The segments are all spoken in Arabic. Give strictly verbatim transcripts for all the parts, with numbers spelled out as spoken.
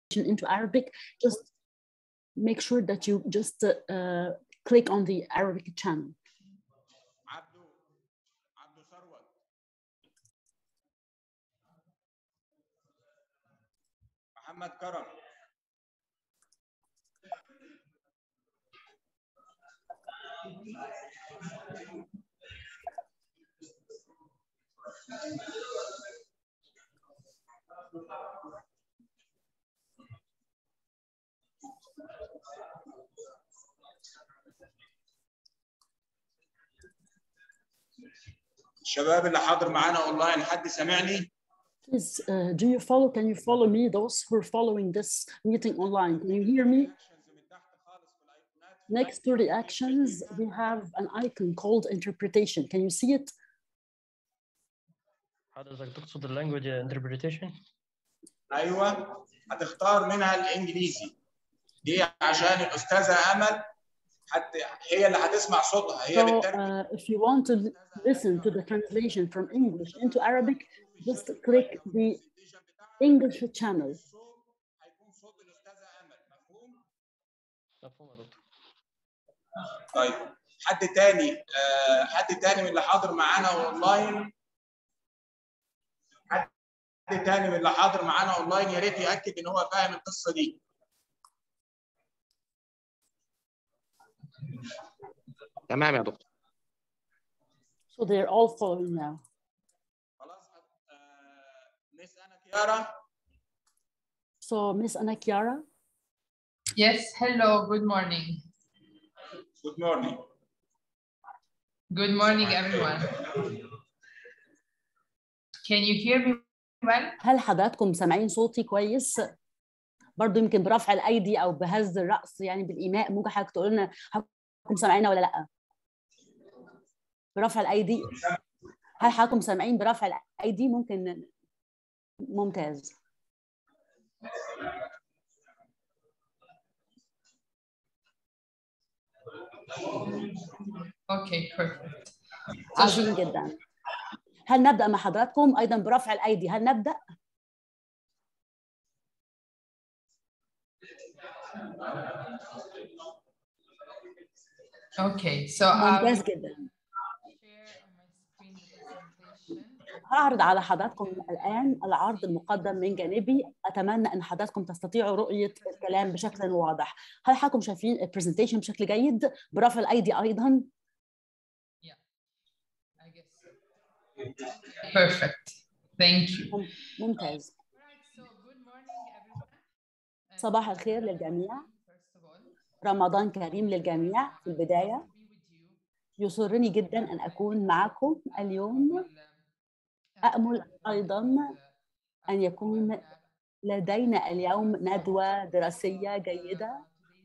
into Arabic, just make sure that you just uh, click on the Arabic channel. محمد كرم. الشباب اللي حاضر معانا اونلاين حد سامعني؟ Please, uh, do you follow? Can you follow me? Those who are following this meeting online, can you hear me? Next to the actions, we have an icon called interpretation. Can you see it? حضرتك تقصد اللانجوج انتربريتيشن؟ ايوه هتختار منها الانجليزي دي عشان الاستاذه امل حتى هي اللي هتسمع صوتها هي So, بالترجمه. uh, if you want to listen to the translation from English into Arabic, just click the English channel. هيكون صوت الاستاذه امل مفهوم؟ مفهوم يا دكتور. طيب حد تاني آه حد تاني من اللي حاضر معانا اونلاين حد تاني من اللي حاضر معانا اونلاين يا ريت ياكد ان هو فاهم القصه دي. تمام يا دكتور. So they're all following now. خلاص مس أناكيارا. So Miss Annachiara. Yes, hello, good morning. Good morning. Good morning, everyone. Can you hear me well? هل حضراتكم سامعين صوتي كويس؟ برضه يمكن برفع الايدي او بهز الراس يعني بالايماء ممكن حضرتك تقول لنا حضراتكم سامعيننا ولا لا؟ برفع الايدي. هل حضراتكم سامعين برفع الايدي؟ ممكن. ممتاز. Okay, perfect. عظيم جدا. هل نبدأ مع حضراتكم أيضا برفع الأيدي؟ هل نبدأ؟ Okay, so ممتاز جدا. هعرض على حضراتكم الآن العرض المقدم من جانبي. أتمنى أن حضراتكم تستطيعوا رؤية الكلام بشكل واضح. هل حضراتكم شايفين البرزنتيشن بشكل جيد؟ برفع الأيدي أيضا. Perfect. Thank you. ممتاز. صباح الخير للجميع. رمضان كريم للجميع في البداية. يسرني جدا أن أكون معكم اليوم. أأمل أيضا أن يكون لدينا اليوم ندوة دراسية جيدة،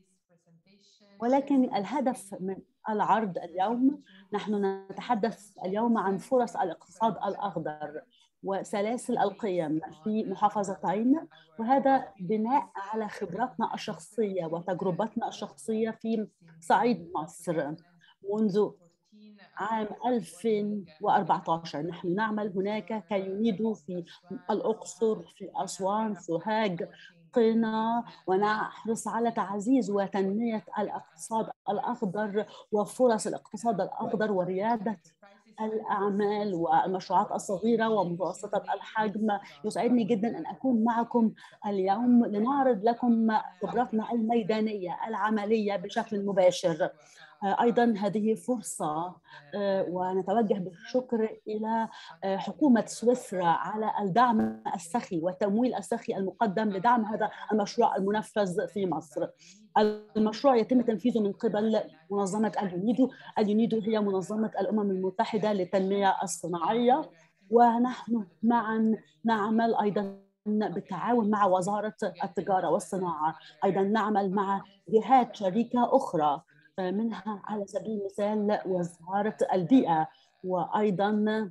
ولكن الهدف من العرض اليوم نحن نتحدث اليوم عن فرص الاقتصاد الأخضر وسلاسل القيم في محافظتين، وهذا بناء على خبراتنا الشخصية وتجربتنا الشخصية في صعيد مصر. منذ عام ألف وأربعة عشر نحن نعمل هناك كيونيدو في الأقصر، في أسوان، سوهاج، قنا، ونحرص على تعزيز وتنمية الاقتصاد الأخضر وفرص الاقتصاد الأخضر وريادة الأعمال والمشروعات الصغيرة ومتوسطة الحجم. يسعدني جدا أن أكون معكم اليوم لنعرض لكم خبراتنا الميدانية العملية بشكل مباشر. أيضا هذه فرصة ونتوجه بالشكر إلى حكومة سويسرا على الدعم السخي والتمويل السخي المقدم لدعم هذا المشروع المنفذ في مصر. المشروع يتم تنفيذه من قبل منظمة اليونيدو. اليونيدو هي منظمة الأمم المتحدة للتنمية الصناعية، ونحن معا نعمل أيضا بالتعاون مع وزارة التجارة والصناعة. أيضا نعمل مع جهات شريكة أخرى، منها على سبيل المثال وزارة البيئة وأيضا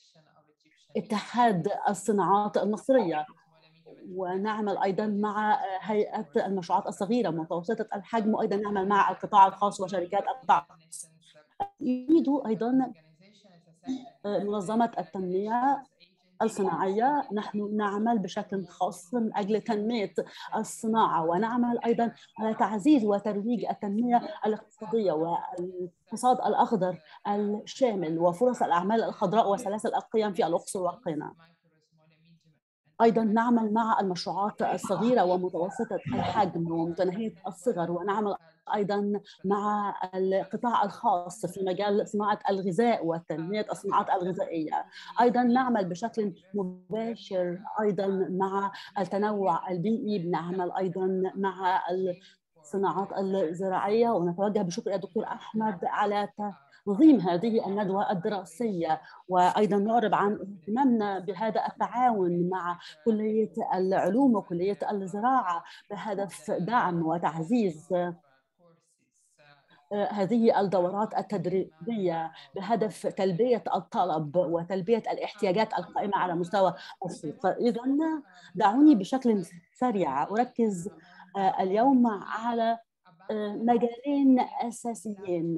اتحاد الصناعات المصرية، ونعمل أيضا مع هيئة المشروعات الصغيرة متوسطة الحجم، وأيضا نعمل مع القطاع الخاص وشركات القطاع الخاص. يريد أيضا منظمة التنمية الصناعية نحن نعمل بشكل خاص من أجل تنمية الصناعة، ونعمل أيضا على تعزيز وترويج التنمية الاقتصادية والاقتصاد الأخضر الشامل وفرص الأعمال الخضراء وسلاسل القيم في الأقصر وقنا. أيضا نعمل مع المشروعات الصغيرة ومتوسطة الحجم ومتناهية الصغر، ونعمل أيضا مع القطاع الخاص في مجال صناعة الغذاء وتنمية الصناعات الغذائية. أيضا نعمل بشكل مباشر أيضا مع التنوع البيئي، بنعمل أيضا مع الصناعات الزراعية، ونتوجه بشكر الدكتور أحمد على تنظيم هذه الندوة الدراسية، وأيضا نعرب عن اهتمامنا بهذا التعاون مع كلية العلوم وكلية الزراعة بهدف دعم وتعزيز هذه الدورات التدريبية بهدف تلبية الطلب وتلبية الاحتياجات القائمة على مستوى السوق. إذا دعوني بشكل سريع أركز اليوم على مجالين أساسيين.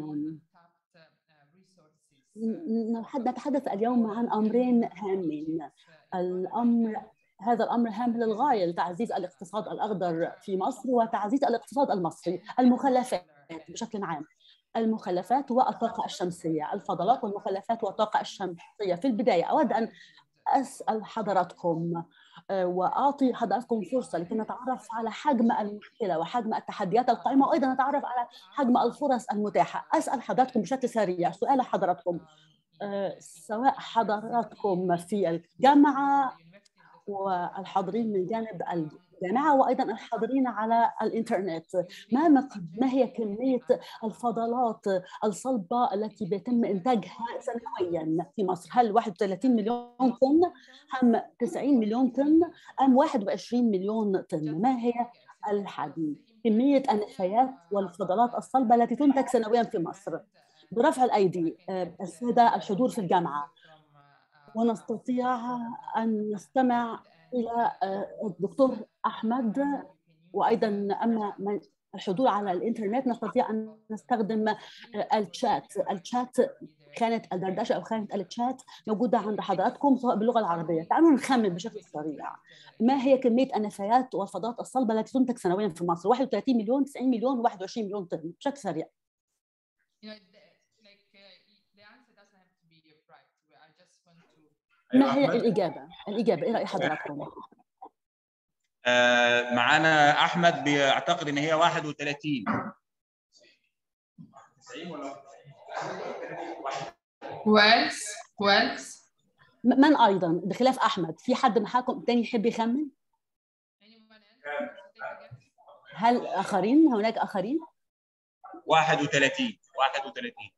نتحدث اليوم عن أمرين هامين. الأمر هذا الأمر هام للغاية لتعزيز الاقتصاد الأخضر في مصر وتعزيز الاقتصاد المصري. المخلفات بشكل عام، المخلفات والطاقة الشمسية، الفضلات والمخلفات والطاقة الشمسية. في البداية أود أن أسأل حضراتكم وأعطي حضراتكم فرصة لكي نتعرف على حجم المشكلة وحجم التحديات القائمة، وأيضا نتعرف على حجم الفرص المتاحة. أسأل حضراتكم بشكل سريع سؤال حضراتكم، سواء حضراتكم في الجامعة والحاضرين من جانب الجامعة وأيضا الحاضرين على الإنترنت، ما ما هي كمية الفضلات الصلبة التي بيتم إنتاجها سنويا في مصر؟ هل واحد وثلاثين مليون طن أم تسعين مليون طن أم واحد وعشرين مليون طن؟ ما هي الحجم كمية النفايات والفضلات الصلبة التي تنتج سنويا في مصر؟ برفع الأيدي السادة الحضور في الجامعة، ونستطيع أن نستمع إلى الدكتور أحمد، وأيضا أما الحضور على الإنترنت نستطيع أن نستخدم الشات. الشات كانت الدردشة أو كانت الشات موجودة عند حضراتكم سواء باللغة العربية. تعالوا نخمن بشكل سريع ما هي كمية النفايات والفضلات الصلبة التي تنتج سنويا في مصر؟ واحد وثلاثين مليون، تسعين مليون، واحد وعشرين مليون طن بشكل سريع. ما هي الإجابة؟ الإجابة إيه رأي حضراتكم؟ آه معانا أحمد بيعتقد إن هي واحد وثلاثين. كويس كويس. من أيضا بخلاف أحمد في حد معاكم تاني يحب يخمن؟ هل آخرين؟ هناك آخرين؟ واحد وثلاثين. واحد وثلاثين.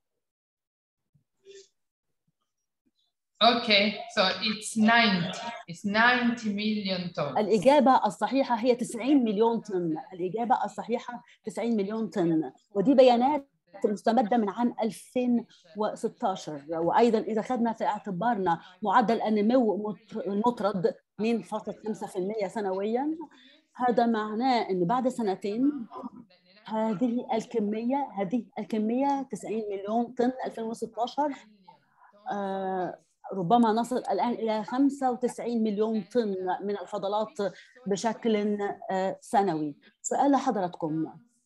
Okay, so it's ninety. It's ninety million tons. الإجابة الصحيحة هي تسعين مليون طن. الإجابة الصحيحة تسعين مليون طن، ودي بيانات مستمدة من عام ألفين وستة عشر. وأيضا إذا أخذنا في اعتبارنا معدل النمو المطرد اثنين فاصلة خمسة بالمئة سنويا، هذا معناه أن بعد سنتين هذه الكمية هذه الكمية تسعين مليون طن ألفين وستة عشر آه ربما نصل الآن إلى خمسة وتسعين مليون طن من الفضلات بشكل سنوي. سؤال لحضراتكم،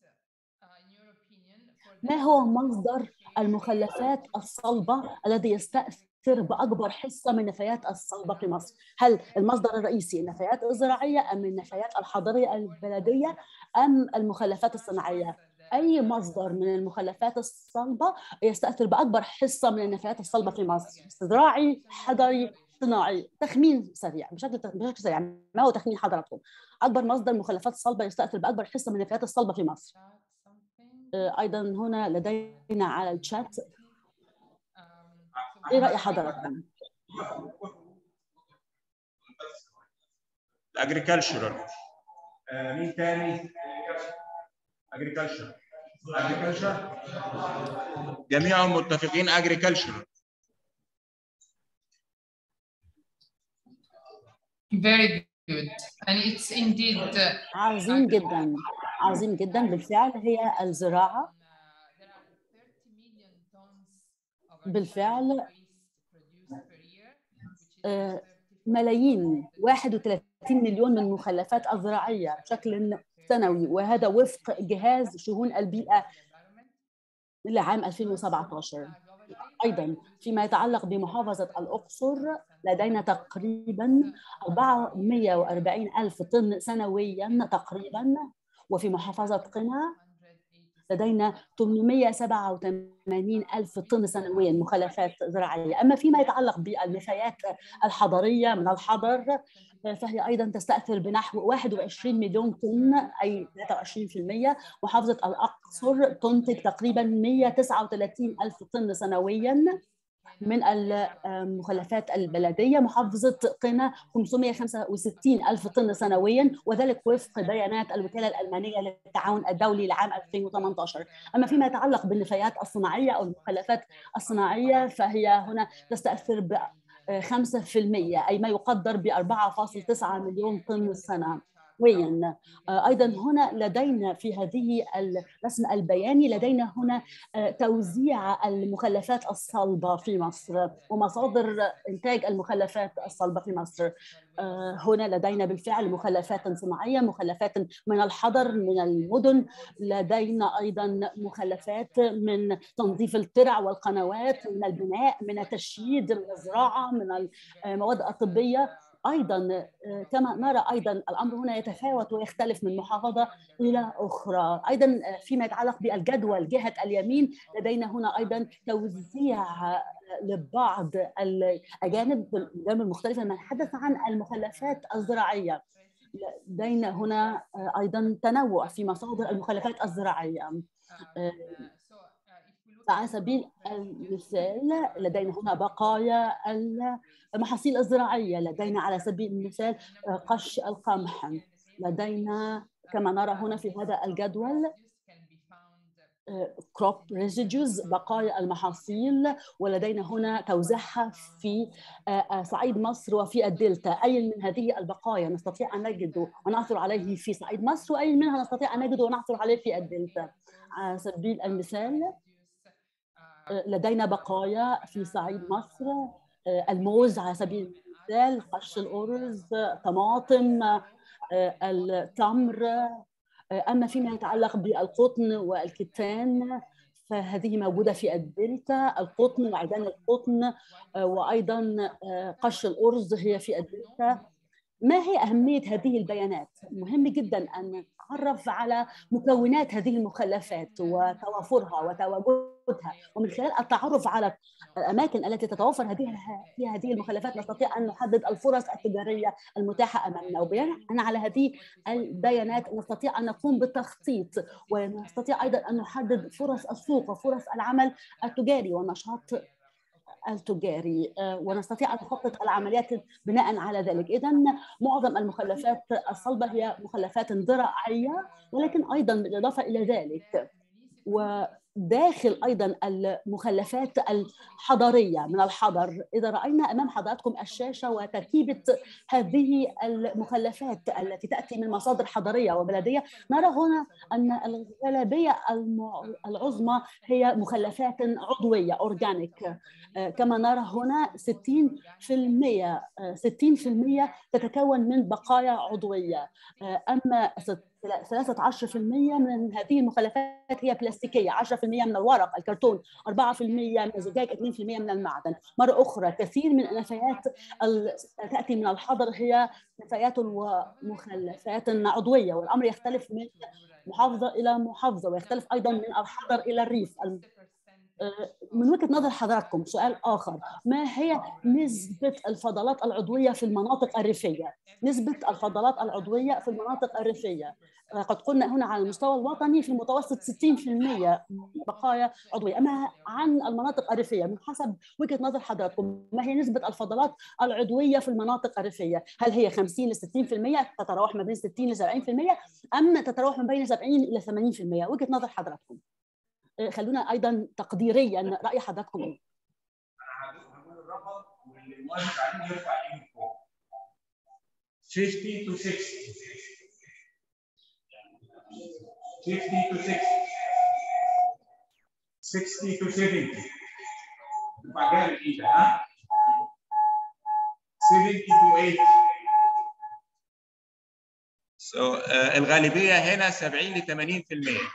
ما هو مصدر المخلفات الصلبة الذي يستأثر بأكبر حصة من النفايات الصلبة في مصر؟ هل المصدر الرئيسي النفايات الزراعية أم النفايات الحضرية البلدية أم المخلفات الصناعية؟ أي مصدر من المخلفات الصلبة يستأثر بأكبر حصة من النفايات الصلبة في مصر؟ زراعي، حضري، صناعي؟ تخمين سريع بشكل بشكل سريع، ما هو تخمين حضراتكم؟ أكبر مصدر مخلفات صلبة يستأثر بأكبر حصة من النفايات الصلبة في مصر؟ أيضا هنا لدينا على الشات، إيه رأي حضراتكم؟ الأجريكلتشرال. آه مين تاني؟ أجريكلتشر. أجريكلتشر. جميعهم متفقين أجريكلتشر. Very good. And it's indeed. عظيم جدا، عظيم جدا. بالفعل هي الزراعة. بالفعل ملايين واحد وثلاثين مليون من المخلفات الزراعية بشكل سنوي، وهذا وفق جهاز شؤون البيئة لعام ألفين وسبعة عشر. أيضا فيما يتعلق بمحافظة الأقصر لدينا تقريبا أربعمائة وأربعين ألف طن سنويا تقريبا، وفي محافظة قنا لدينا ثمانمائة وسبعة وثمانين ألف طن سنويا مخلفات زراعية. أما فيما يتعلق بالنفايات الحضرية من الحضر فهي أيضا تستأثر بنحو واحد وعشرين مليون طن أي ثلاثة وعشرين بالمئة. محافظة الأقصر تنتج تقريبا مائة وتسعة وثلاثين ألف طن سنويا من المخلفات البلدية. محافظة قنا خمسمائة وخمسة وستين ألف طن سنويا، وذلك وفق بيانات الوكالة الألمانية للتعاون الدولي لعام ألفين وثمانية عشر. أما فيما يتعلق بالنفايات الصناعية أو المخلفات الصناعية فهي هنا تستأثر ب خمسة بالمئة أي ما يقدر ب أربعة فاصلة تسعة مليون طن سنة. وين أيضا هنا لدينا في هذه الرسم البياني لدينا هنا توزيع المخلفات الصلبة في مصر ومصادر إنتاج المخلفات الصلبة في مصر. هنا لدينا بالفعل مخلفات صناعية، مخلفات من الحضر من المدن، لدينا أيضا مخلفات من تنظيف الترع والقنوات، من البناء، من التشييد، من الزراعة، من المواد الطبية. أيضا كما نرى أيضا الأمر هنا يتفاوت ويختلف من محافظة إلى أخرى. أيضا فيما يتعلق بالجدول جهة اليمين لدينا هنا أيضا توزيع لبعض الأجانب الجانب المختلفة لما نتحدث عن المخلفات الزراعية. لدينا هنا أيضا تنوع في مصادر المخلفات الزراعية. على سبيل المثال لدينا هنا بقايا المحاصيل الزراعية، لدينا على سبيل المثال قش القمح، لدينا كما نرى هنا في هذا الجدول crop residues بقايا المحاصيل، ولدينا هنا توزيعها في صعيد مصر وفي الدلتا. أي من هذه البقايا نستطيع أن نجد ونعثر عليه في صعيد مصر، وأي منها نستطيع أن نجد ونعثر عليه في الدلتا. على سبيل المثال لدينا بقايا في صعيد مصر الموز على سبيل المثال، قش الأرز، طماطم، التمر. أما فيما يتعلق بالقطن والكتان فهذه موجودة في الدلتا، القطن وعيدان القطن وأيضا قش الأرز هي في الدلتا. ما هي أهمية هذه البيانات؟ مهم جدا أن نتعرف على مكونات هذه المخلفات وتوافرها وتواجدها، ومن خلال التعرف على الأماكن التي تتوفر هذه فيها هذه المخلفات نستطيع أن نحدد الفرص التجارية المتاحة أمامنا، وبناء على هذه البيانات نستطيع أن نقوم بالتخطيط، ونستطيع أيضا أن نحدد فرص السوق وفرص العمل التجاري والنشاط التجاري، ونستطيع أن نخطط العمليات بناء على ذلك. إذن معظم المخلفات الصلبة هي مخلفات زراعية، ولكن أيضا بالإضافة إلى ذلك وداخل أيضا المخلفات الحضرية من الحضر. إذا رأينا أمام حضراتكم الشاشة وتركيبة هذه المخلفات التي تأتي من مصادر حضرية وبلدية، نرى هنا أن الغالبية العظمى هي مخلفات عضوية أورجانيك. كما نرى هنا ستين بالمئة ستين بالمئة تتكون من بقايا عضوية، أما ثلاثة عشر بالمئة من هذه المخلفات هي بلاستيكية، عشرة بالمئة من الورق الكرتون، أربعة بالمئة من الزجاج، اثنين بالمئة من المعدن. مرة أخرى كثير من النفايات تأتي من الحضر هي نفايات ومخلفات عضوية، والأمر يختلف من محافظة إلى محافظة ويختلف أيضا من الحضر إلى الريف. من وجهة نظر حضراتكم سؤال آخر، ما هي نسبة الفضلات العضوية في المناطق الريفية؟ نسبة الفضلات العضوية في المناطق الريفية قد قلنا هنا على المستوى الوطني في المتوسط ستين بالمئة بقايا عضوية. أما عن المناطق الريفية من حسب وجهة نظر حضراتكم ما هي نسبة الفضلات العضوية في المناطق الريفية؟ هل هي خمسين إلى ستين بالمئة، تتراوح ما بين ستين إلى سبعين بالمئة، أم تتراوح ما بين سبعين إلى ثمانين بالمئة؟ وجهة نظر حضراتكم. خلونا ايضا تقديريا راي حضراتكم ايه؟ انا هقول الرقم واللي موافق عليه يرفع ايده فوق. خمسين to ستين خمسين to ستين ستين to سبعين. يبقى جاي الايد ها؟ سبعين to ثمانين. So, uh, الغالبية هنا سبعين ل ثمانين بالمئة.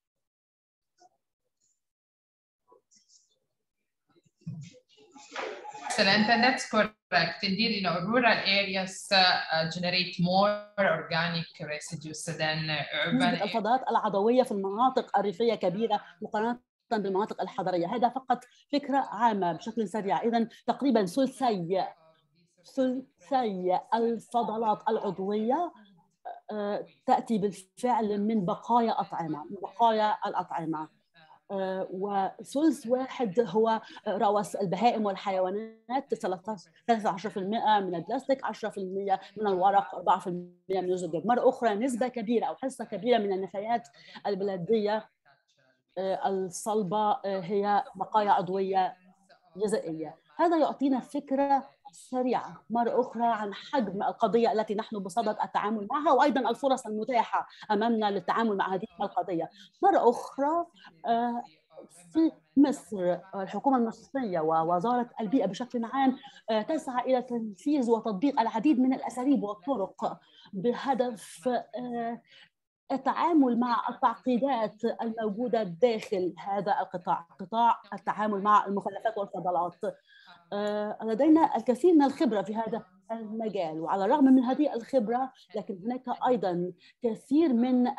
Excellent, and that's correct. Indeed, you know, rural areas uh, uh, generate more organic residues than urban نسبة الفضلات العضوية في المناطق الريفية كبيرة مقارنة بالمناطق الحضرية. هذا فقط فكرة عامة بشكل سريع. إذن تقريبا ثلثي ثلثي الفضلات العضوية تأتي بالفعل من بقايا أطعمة، من بقايا الأطعمة. وثلث واحد هو روث البهائم والحيوانات، ثلاثة عشر بالمئة من البلاستيك، عشرة بالمئة من الورق، أربعة بالمئة من الزجاج. مرة أخرى نسبة كبيرة أو حصة كبيرة من النفايات البلدية الصلبة هي بقايا عضوية غذائية. هذا يعطينا فكرة سريعة مرة أخرى عن حجم القضية التي نحن بصدد التعامل معها، وأيضا الفرص المتاحة أمامنا للتعامل مع هذه القضية. مرة أخرى في مصر الحكومة المصرية ووزارة البيئة بشكل عام تسعى إلى تنفيذ وتطبيق العديد من الأساليب والطرق بهدف التعامل مع التعقيدات الموجودة داخل هذا القطاع، قطاع التعامل مع المخلفات والفضلات. لدينا الكثير من الخبرة في هذا المجال، وعلى الرغم من هذه الخبرة لكن هناك أيضا كثير من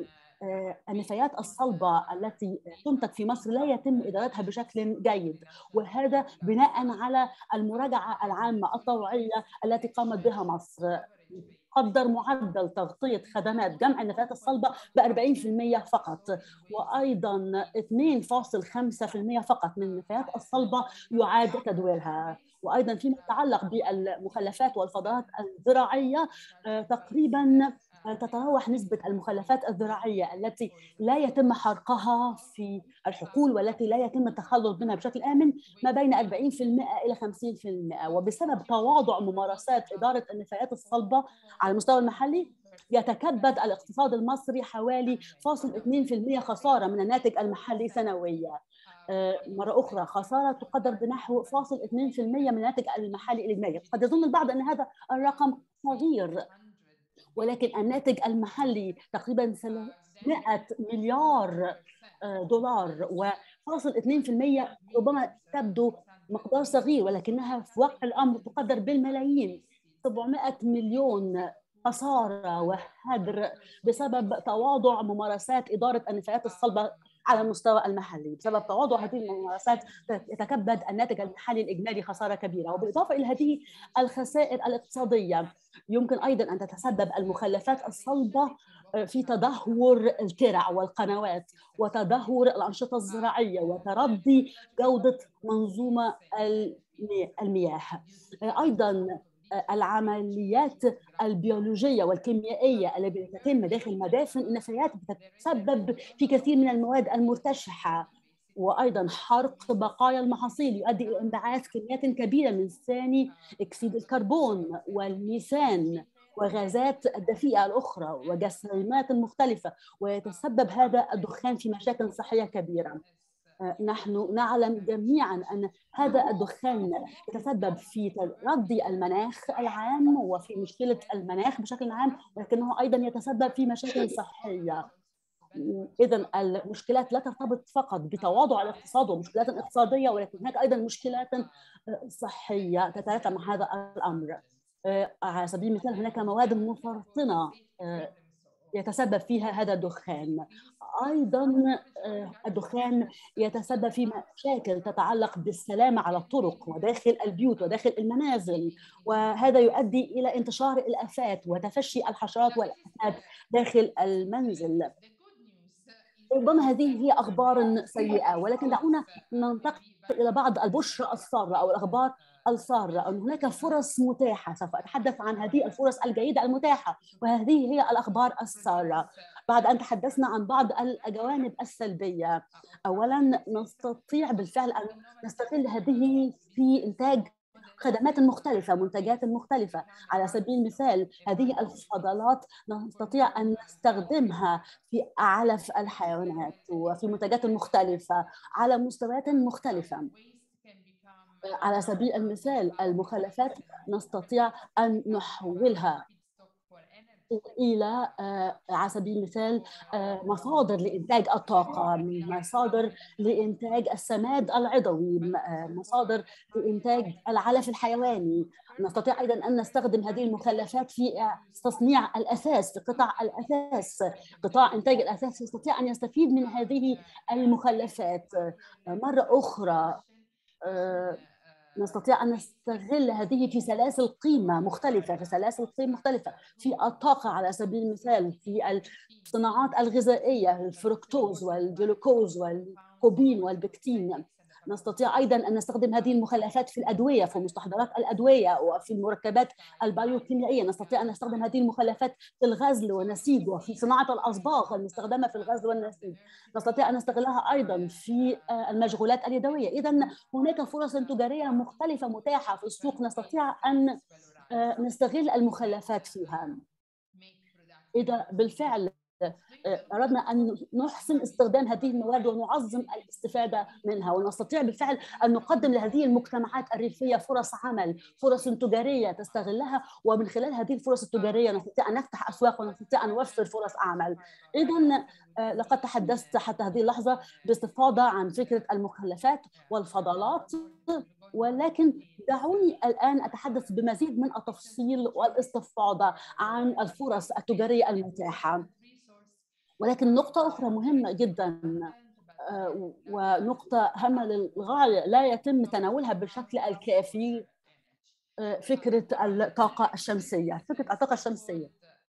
النفايات الصلبة التي تنتج في مصر لا يتم إدارتها بشكل جيد، وهذا بناء على المراجعة العامة الطوعية التي قامت بها مصر. قدر معدل تغطية خدمات جمع النفايات الصلبة ب أربعين بالمئة فقط، وأيضا اثنين فاصلة خمسة بالمئة فقط من النفايات الصلبة يعاد تدويرها. وأيضا فيما يتعلق بالمخلفات والفضلات الزراعية تقريبا تتراوح نسبة المخلفات الزراعية التي لا يتم حرقها في الحقول والتي لا يتم التخلص منها بشكل آمن ما بين أربعين بالمئة إلى خمسين بالمئة. وبسبب تواضع ممارسات إدارة النفايات الصلبة على المستوى المحلي يتكبد الاقتصاد المصري حوالي فاصل اثنين بالمئة خسارة من الناتج المحلي سنويا. مرة أخرى خسارة تقدر بنحو فاصل اثنين بالمئة من الناتج المحلي الإجمالي. قد يظن البعض أن هذا الرقم صغير، ولكن الناتج المحلي تقريبا ثلاثمئة مليار دولار، وفاصل اثنين بالمئة ربما تبدو مقدار صغير ولكنها في واقع الأمر تقدر بالملايين. سبعمئة مليون خسارة وهدر بسبب تواضع ممارسات إدارة النفايات الصلبة على المستوى المحلي. بسبب تواضع هذه الممارسات يتكبد الناتج المحلي الإجمالي خسارة كبيرة. وبالإضافة إلى هذه الخسائر الاقتصادية يمكن أيضا أن تتسبب المخلفات الصلبة في تدهور الترع والقنوات وتدهور الأنشطة الزراعية وتردي جودة منظومة المياه. أيضا العمليات البيولوجية والكيميائية التي تتم داخل مدافن النفايات بتتسبب في كثير من المواد المرتشحة، وأيضا حرق بقايا المحاصيل يؤدي إلى انبعاث كميات كبيرة من ثاني أكسيد الكربون والميثان وغازات الدفيئة الأخرى وجسيمات مختلفة، ويتسبب هذا الدخان في مشاكل صحية كبيرة. نحن نعلم جميعا أن هذا الدخان يتسبب في تردي المناخ العام وفي مشكلة المناخ بشكل عام، ولكنه أيضا يتسبب في مشاكل صحية. إذن المشكلات لا ترتبط فقط بتواضع الاقتصاد ومشكلات اقتصادية، ولكن هناك أيضا مشكلات صحية تتلاشى مع هذا الأمر. على سبيل المثال هناك مواد مسرطنة يتسبب فيها هذا الدخان. أيضا الدخان يتسبب في مشاكل تتعلق بالسلامة على الطرق وداخل البيوت وداخل المنازل، وهذا يؤدي إلى انتشار الآفات وتفشي الحشرات والآفات داخل المنزل. ربما هذه هي أخبار سيئة، ولكن دعونا ننتقل إلى بعض البشرى السارة أو الأخبار السارة، أن هناك فرص متاحة. سوف أتحدث عن هذه الفرص الجيدة المتاحة، وهذه هي الأخبار السارة. بعد أن تحدثنا عن بعض الجوانب السلبية، أولاً نستطيع بالفعل أن نستغل هذه في إنتاج خدمات مختلفة، منتجات مختلفة. على سبيل المثال هذه الفضلات نستطيع أن نستخدمها في علف الحيوانات وفي منتجات مختلفة على مستويات مختلفة. على سبيل المثال المخلفات نستطيع أن نحولها إلى على سبيل المثال مصادر لإنتاج الطاقة، مصادر لإنتاج السماد العضوي، مصادر لإنتاج العلف الحيواني. نستطيع أيضا أن نستخدم هذه المخلفات في تصنيع الأثاث، في قطاع الأثاث، قطاع إنتاج الأثاث يستطيع أن يستفيد من هذه المخلفات. مرة أخرى نستطيع أن نستغل هذه في سلاسل قيمة مختلفة، في سلاسل قيمة مختلفة في الطاقة على سبيل المثال، في الصناعات الغذائية، الفركتوز والجلوكوز والكوبين والبكتين. نستطيع أيضا أن نستخدم هذه المخلفات في الأدوية، في مستحضرات الأدوية وفي المركبات البيوكيميائية. نستطيع أن نستخدم هذه المخلفات في الغزل والنسيج وفي صناعة الأصباغ المستخدمة في الغزل والنسيج. نستطيع أن نستغلها أيضا في المشغولات اليدوية. إذن هناك فرص تجارية مختلفة متاحة في السوق، نستطيع أن نستغل المخلفات فيها. إذا بالفعل أردنا أن نحسن استخدام هذه المواد ونعظم الاستفادة منها، ونستطيع بالفعل أن نقدم لهذه المجتمعات الريفية فرص عمل، فرص تجارية تستغلها، ومن خلال هذه الفرص التجارية نستطيع أن نفتح أسواق ونستطيع أن نوفر فرص عمل. إذن لقد تحدثت حتى هذه اللحظة باستفاضة عن فكرة المخلفات والفضلات، ولكن دعوني الآن أتحدث بمزيد من التفصيل والاستفاضة عن الفرص التجارية المتاحة. ولكن نقطة أخرى مهمة جدا ونقطة هامة للغاية لا يتم تناولها بالشكل الكافي، فكرة الطاقة الشمسية. فكرة الطاقة الشمسية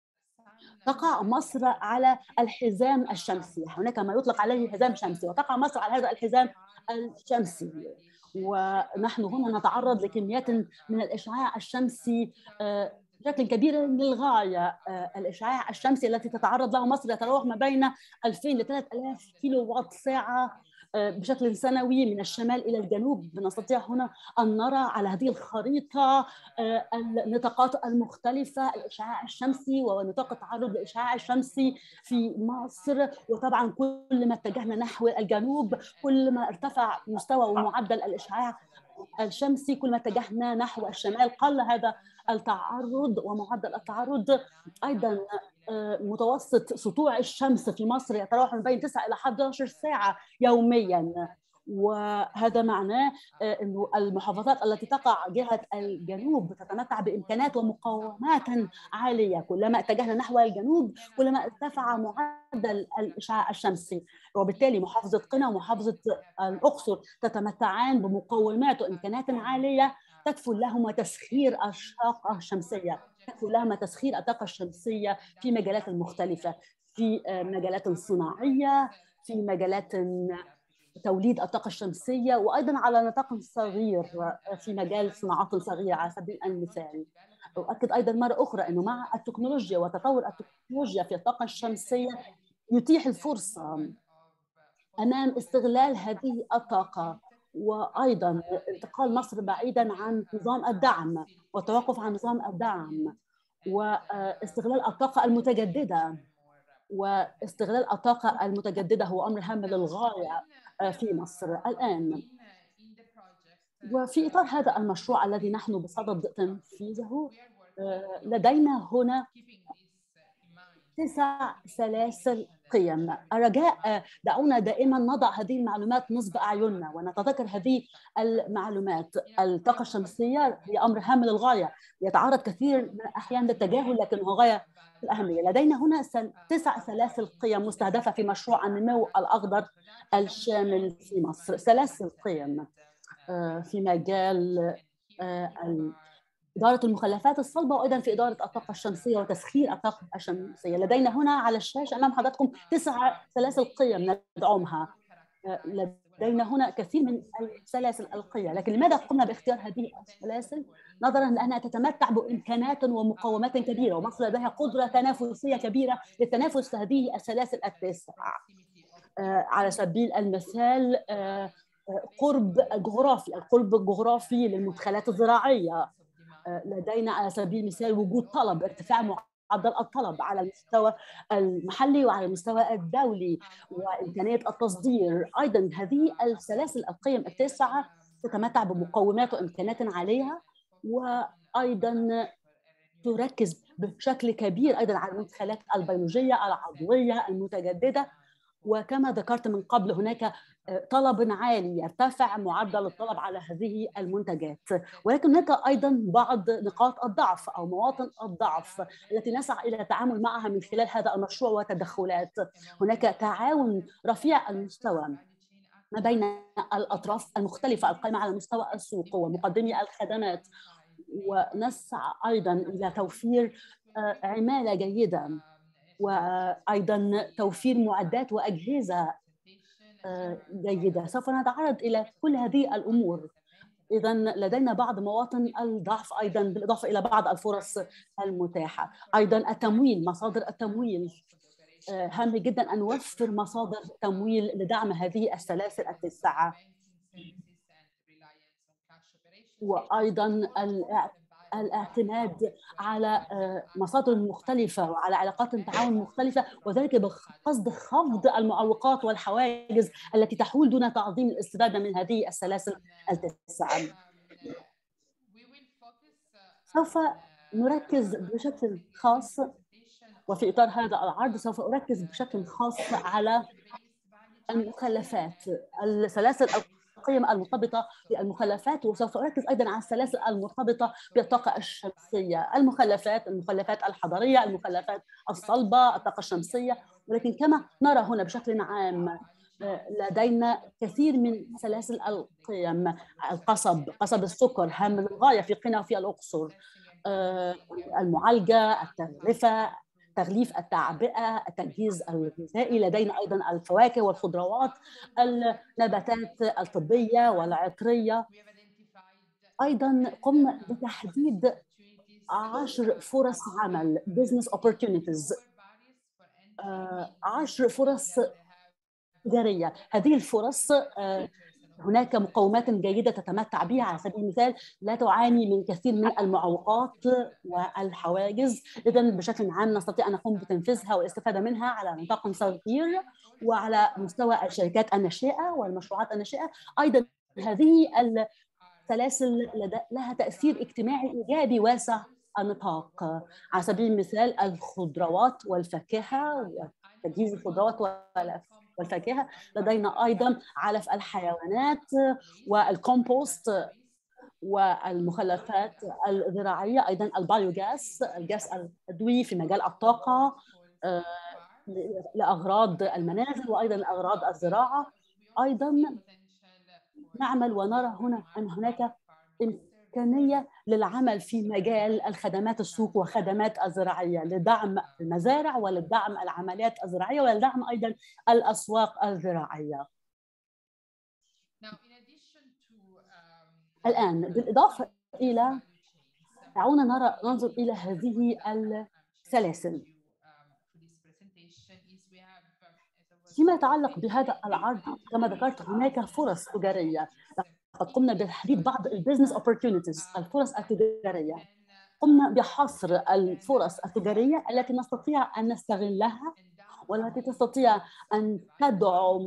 تقع مصر على الحزام الشمسي، هناك ما يطلق عليه حزام شمسي، وتقع مصر على هذا الحزام الشمسي، ونحن هنا نتعرض لكميات من الإشعاع الشمسي بشكل كبير للغاية. الإشعاع الشمسي التي تتعرض له مصر يتراوح ما بين ألفين ل ثلاثة آلاف كيلو وات ساعة بشكل سنوي من الشمال إلى الجنوب. نستطيع هنا أن نرى على هذه الخريطة النطاقات المختلفة الإشعاع الشمسي ونطاق التعرض للإشعاع الشمسي في مصر. وطبعا كل ما اتجهنا نحو الجنوب كل ما ارتفع مستوى ومعدل الإشعاع الشمسي، كل ما اتجهنا نحو الشمال قل هذا التعرض ومعدل التعرض. أيضا متوسط سطوع الشمس في مصر يتراوح من بين تسعة إلى أحد عشر ساعة يوميا، وهذا معناه أن المحافظات التي تقع جهة الجنوب تتمتع بإمكانات ومقاومات عالية. كلما اتجهنا نحو الجنوب كلما ارتفع معدل الإشعاع الشمسي، وبالتالي محافظة قنا ومحافظة الأقصر تتمتعان بمقاومات وإمكانات عالية تكفل لهما تسخير الطاقة الشمسية، تكفل لهما تسخير الطاقة الشمسية في مجالات مختلفة، في مجالات صناعية، في مجالات توليد الطاقة الشمسية، وأيضا على نطاق صغير في مجال صناعات صغيرة على سبيل المثال. أؤكد أيضا مرة أخرى أنه مع التكنولوجيا وتطور التكنولوجيا في الطاقة الشمسية يتيح الفرصة أمام استغلال هذه الطاقة، وأيضا انتقال مصر بعيدا عن نظام الدعم والتوقف عن نظام الدعم، واستغلال الطاقة المتجددة. واستغلال الطاقة المتجددة هو أمر هام للغاية في مصر الآن. وفي إطار هذا المشروع الذي نحن بصدد تنفيذه لدينا هنا تسع سلاسل قيم. الرجاء دعونا دائما نضع هذه المعلومات نصب أعيننا ونتذكر هذه المعلومات. الطاقة الشمسية هي أمر هام للغاية، يتعرض كثير من الأحيان للتجاهل لكنه غاية الأهمية. لدينا هنا تسع سلاسل قيم مستهدفة في مشروع النمو الأخضر الشامل في مصر. سلاسل قيم في مجال إدارة المخلفات الصلبة، وأيضا في إدارة الطاقة الشمسية وتسخير الطاقة الشمسية. لدينا هنا على الشاشة أمام حضراتكم تسع سلاسل قيم ندعمها. لدينا هنا كثير من السلاسل القيم، لكن لماذا قمنا باختيار هذه السلاسل؟ نظرا لأنها تتمتع بإمكانات ومقومات كبيرة، ومصر لديها قدرة تنافسية كبيرة للتنافس في هذه السلاسل التسعة. على سبيل المثال قرب جغرافي، القرب الجغرافي للمدخلات الزراعية. لدينا على سبيل المثال وجود طلب، ارتفاع معدل الطلب على المستوى المحلي وعلى المستوى الدولي، وإمكانية التصدير. أيضا هذه السلاسل القيم التاسعة تتمتع بمقومات وإمكانات عالية، وأيضا تركز بشكل كبير أيضا على المدخلات البيولوجية العضوية المتجددة. وكما ذكرت من قبل هناك طلب عالي، يرتفع معدل الطلب على هذه المنتجات، ولكن هناك أيضا بعض نقاط الضعف أو مواطن الضعف التي نسعى إلى التعامل معها من خلال هذا المشروع وتدخلات. هناك تعاون رفيع المستوى ما بين الأطراف المختلفة القائمة على مستوى السوق ومقدمي الخدمات، ونسعى أيضا إلى توفير عمالة جيدة، وأيضا توفير معدات وأجهزة جيدة. سوف نتعرض إلى كل هذه الأمور. إذا لدينا بعض مواطن الضعف أيضا، بالإضافة إلى بعض الفرص المتاحة. أيضا التمويل، مصادر التمويل، هام جدا أن نوفر مصادر تمويل لدعم هذه السلاسل التسعة، وأيضا الاعتماد على مصادر مختلفة وعلى علاقات تعاون مختلفة، وذلك بقصد خفض المعوقات والحواجز التي تحول دون تعظيم الاستفادة من هذه السلاسل التسعة. سوف نركز بشكل خاص، وفي إطار هذا العرض سوف أركز بشكل خاص على المخلفات، السلاسل القيم المرتبطة بالمخلفات، وسوف أركز أيضا على السلاسل المرتبطة بالطاقة الشمسية، المخلفات المخلفات الحضرية، المخلفات الصلبة، الطاقة الشمسية. ولكن كما نرى هنا بشكل عام لدينا كثير من سلاسل القيم، القصب، قصب السكر هام للغاية في قنا وفي الأقصر، المعالجة، التغلفة، تغليف التعبئة، التجهيز الغذائي. لدينا أيضا الفواكه والخضروات، النباتات الطبية والعطرية. أيضا قمنا بتحديد عشر فرص عمل business opportunities، عشر فرص تجارية. هذه الفرص هناك مقومات جيدة تتمتع بها، على سبيل المثال لا تعاني من كثير من المعوقات والحواجز. إذن بشكل عام نستطيع أن نقوم بتنفيذها والاستفادة منها على نطاق صغير وعلى مستوى الشركات الناشئة والمشروعات الناشئة. أيضا هذه السلاسل لها تأثير اجتماعي إيجابي واسع النطاق، على سبيل المثال الخضروات والفاكهة وتجهيز الخضروات والفاكهة. لدينا أيضا علف الحيوانات والكومبوست والمخلفات الزراعية، أيضا البايوغاس، الغاز العضوي في مجال الطاقة لأغراض المنازل وأيضا لأغراض الزراعة. أيضا نعمل ونرى هنا أن هناك إمكانية للعمل في مجال الخدمات السوق وخدمات الزراعية لدعم المزارع ولدعم العمليات الزراعية ولدعم أيضا الأسواق الزراعية. الآن بالإضافة إلى، دعونا نرى ننظر إلى هذه السلاسل فيما يتعلق بهذا العرض. كما ذكرت هناك فرص تجارية، قد قمنا بتحديد بعض البيزنس opportunities، الفرص التجارية. قمنا بحصر الفرص التجارية التي نستطيع أن نستغلها والتي تستطيع أن تدعم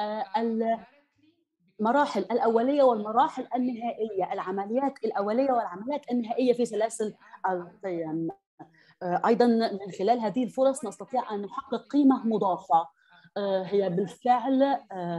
المراحل الأولية والمراحل النهائية، العمليات الأولية والعمليات النهائية في سلاسل القيم. أيضا من خلال هذه الفرص نستطيع أن نحقق قيمة مضافة، هي بالفعل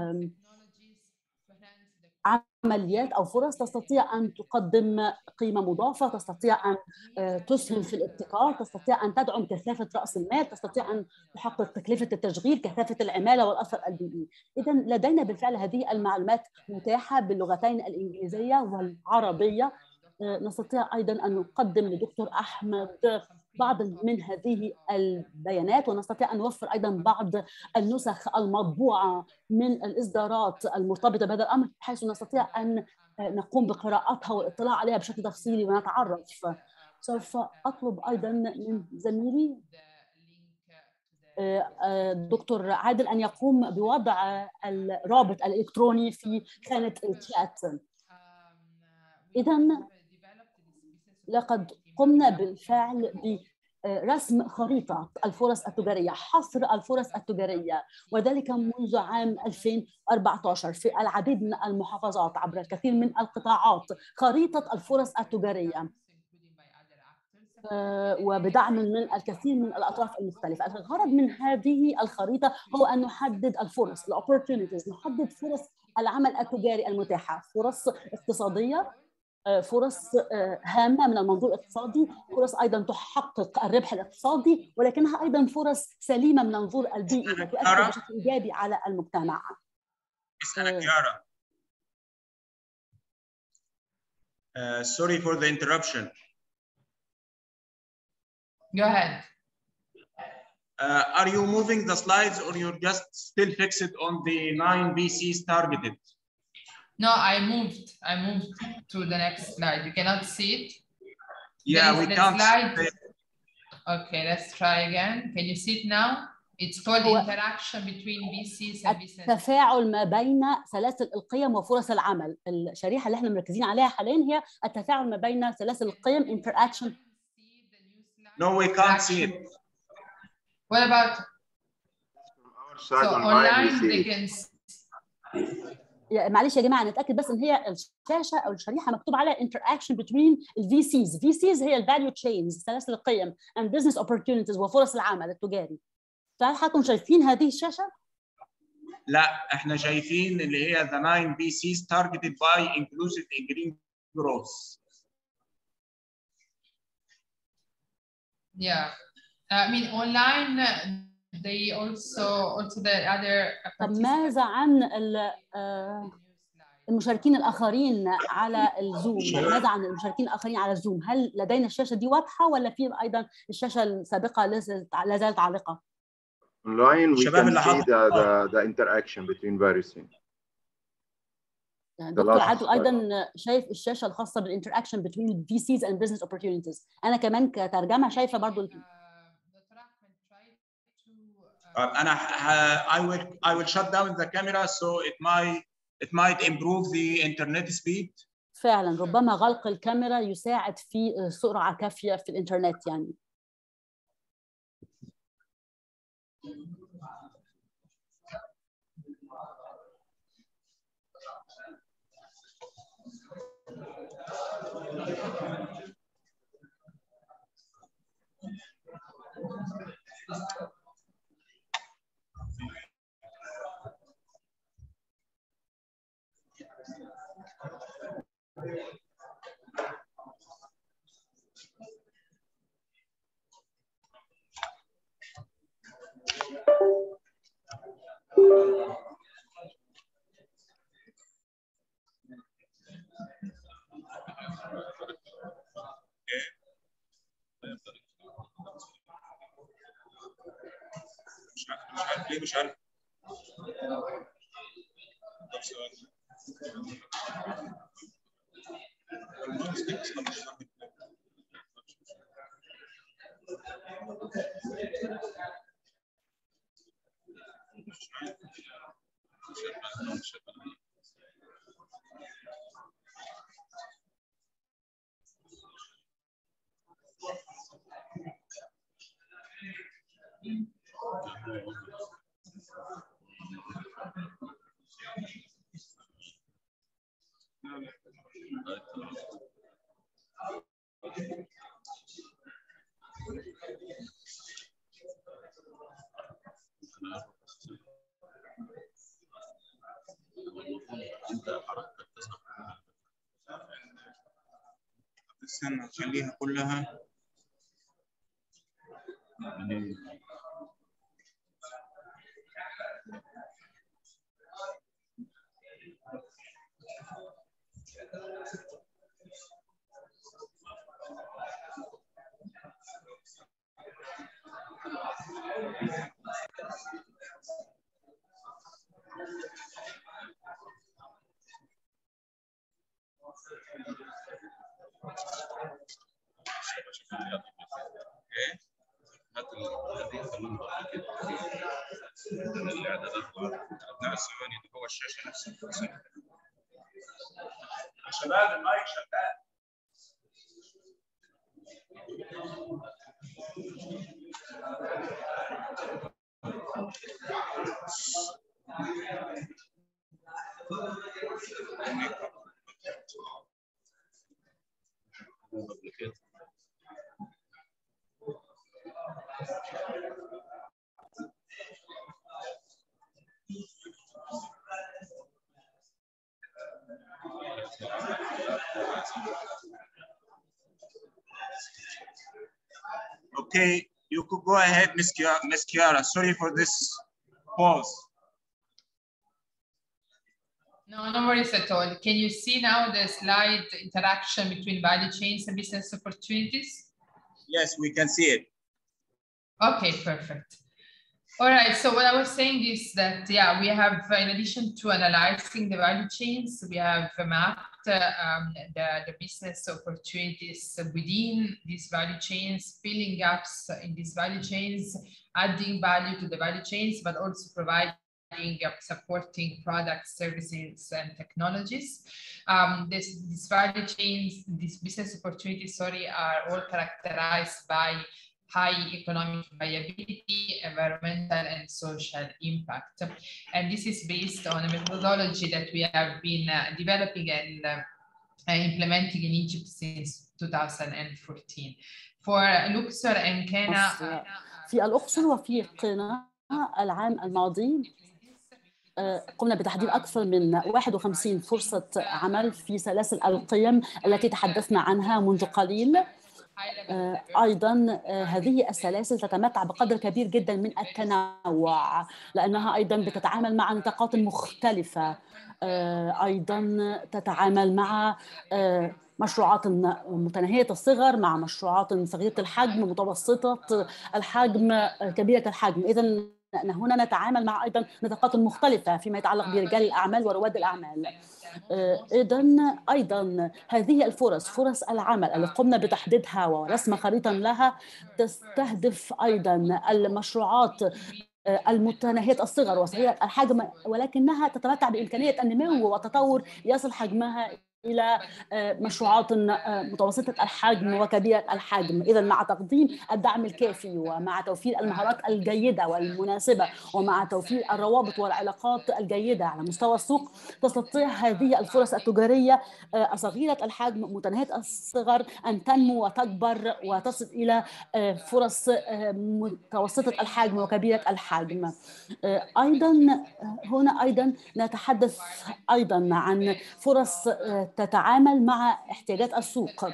عمليات أو فرص تستطيع أن تقدم قيمة مضافة، تستطيع أن تسهم في الابتكار، تستطيع أن تدعم كثافة رأس المال، تستطيع أن تحقق تكلفة التشغيل، كثافة العمالة والأثر البيئي. إذن لدينا بالفعل هذه المعلومات متاحة باللغتين الإنجليزية والعربية. نستطيع أيضا أن نقدم لدكتور أحمد بعض من هذه البيانات، ونستطيع أن نوفر أيضا بعض النسخ المطبوعة من الإصدارات المرتبطة بهذا الأمر، بحيث نستطيع أن نقوم بقراءتها والاطلاع عليها بشكل تفصيلي ونتعرف. سوف أطلب أيضا من زميلي دكتور عادل أن يقوم بوضع الرابط الإلكتروني في خانة الشات. إذن لقد قمنا بالفعل رسم خريطة الفرص التجارية، حصر الفرص التجارية، وذلك منذ عام ألفين وأربعة عشر في العديد من المحافظات عبر الكثير من القطاعات، خريطة الفرص التجارية وبدعم من الكثير من الأطراف المختلفة. الغرض من هذه الخريطة هو أن نحدد الفرص opportunties، نحدد فرص العمل التجاري المتاحة، فرص اقتصادية، فرص هامة من المنظور الاقتصادي، فرص أيضا تحقق الربح الاقتصادي، ولكنها أيضا فرص سليمة من المنظور البيئي وتؤثر بشكل إيجابي على المجتمع. Annachiara. Uh, sorry for the interruption. Go ahead. Uh, are you moving the slides or you're just still fixed on the nine V Cs targeted? No, I moved. I moved to the next slide. You cannot see it? Yeah, we can't slide. see it. Okay, let's try again. Can you see it now? It's called interaction between V Cs and businesses. التفاعل ما بين سلاسل القيم وفرص العمل. الشريحة اللي احنا مركزين عليها حاليا هي التفاعل ما بين سلاسل القيم interaction. No, we can't see it. What about? So online they can. معلش يا جماعه نتاكد بس ان هي الشاشه او الشريحه مكتوب عليها interaction between الفي سيز. في سيز هي الفاليو تشينز، سلاسل القيم، and business opportunities وفرص العمل التجاري. فهل حضراتكم شايفين هذه الشاشه؟ لا، احنا شايفين اللي هي the nine V Cs targeted by inclusive and green growth. Yeah, I mean online they also also the other. طب ماذا عن المشاركين الآخرين على الزوم؟ ماذا عن المشاركين الآخرين على الزوم؟ هل لدينا الشاشة دي واضحة ولا في أيضا الشاشة السابقة لا زالت عالقة؟ Online we can see the, the, the interaction between various things. دكتور عادل أيضا شايف الشاشة الخاصة بالinteraction between V Cs and business opportunities. أنا كمان كترجمة شايفة برضو. أنا I will I will shut down the camera so it might it might improve the internet speed. فعلا ربما غلق الكاميرا يساعد في سرعة كافية في الإنترنت يعني. مش عارف ليه مش عارف. استنى نخليها كلها. الثواني اللي جوه الشاشه نفسها. شباب المايك شغال. Okay, you could go ahead, Miss Chiara. Miss Chiara, sorry for this pause. No, no worries at all. Can you see now the slide interaction between value chains and business opportunities? Yes, we can see it. Okay, perfect. All right, so what I was saying is that, yeah, we have, in addition to analyzing the value chains, we have mapped uh, um, the, the business opportunities within these value chains, filling gaps in these value chains, adding value to the value chains, but also providing supporting products, services, and technologies. Um, this, these value chains, these business opportunities, sorry, are all characterized by high economic viability, environmental and social impact. And this is based on a methodology that we have been uh, developing and uh, implementing in Egypt since two thousand fourteen. For Luxor and Qena, في الأقصر وفي قنا العام الماضي قمنا بتحديد أكثر من واحد وخمسين فرصة عمل في سلاسل القيم التي تحدثنا عنها منذ قليل. أيضاً هذه السلاسل تتمتع بقدر كبير جداً من التنوع لأنها أيضاً بتتعامل مع نطاقات مختلفة، أيضاً تتعامل مع مشروعات متناهية الصغر مع مشروعات صغيرة الحجم، متوسطة الحجم، كبيرة الحجم. إذن هنا نتعامل مع أيضاً نطاقات مختلفة فيما يتعلق برجال الأعمال ورواد الأعمال. إذن أيضاً هذه الفرص، فرص العمل اللي قمنا بتحديدها ورسم خريطة لها، تستهدف أيضاً المشروعات المتناهية الصغر وصغيرة الحجم، ولكنها تتمتع بإمكانية النمو والتطور يصل حجمها إلى مشروعات متوسطة الحجم وكبيرة الحجم. إذا مع تقديم الدعم الكافي ومع توفير المهارات الجيدة والمناسبة ومع توفير الروابط والعلاقات الجيدة على مستوى السوق، تستطيع هذه الفرص التجارية صغيرة الحجم متناهية الصغر أن تنمو وتكبر وتصل إلى فرص متوسطة الحجم وكبيرة الحجم. أيضا هنا أيضا نتحدث أيضا عن فرص تتعامل مع احتياجات السوق.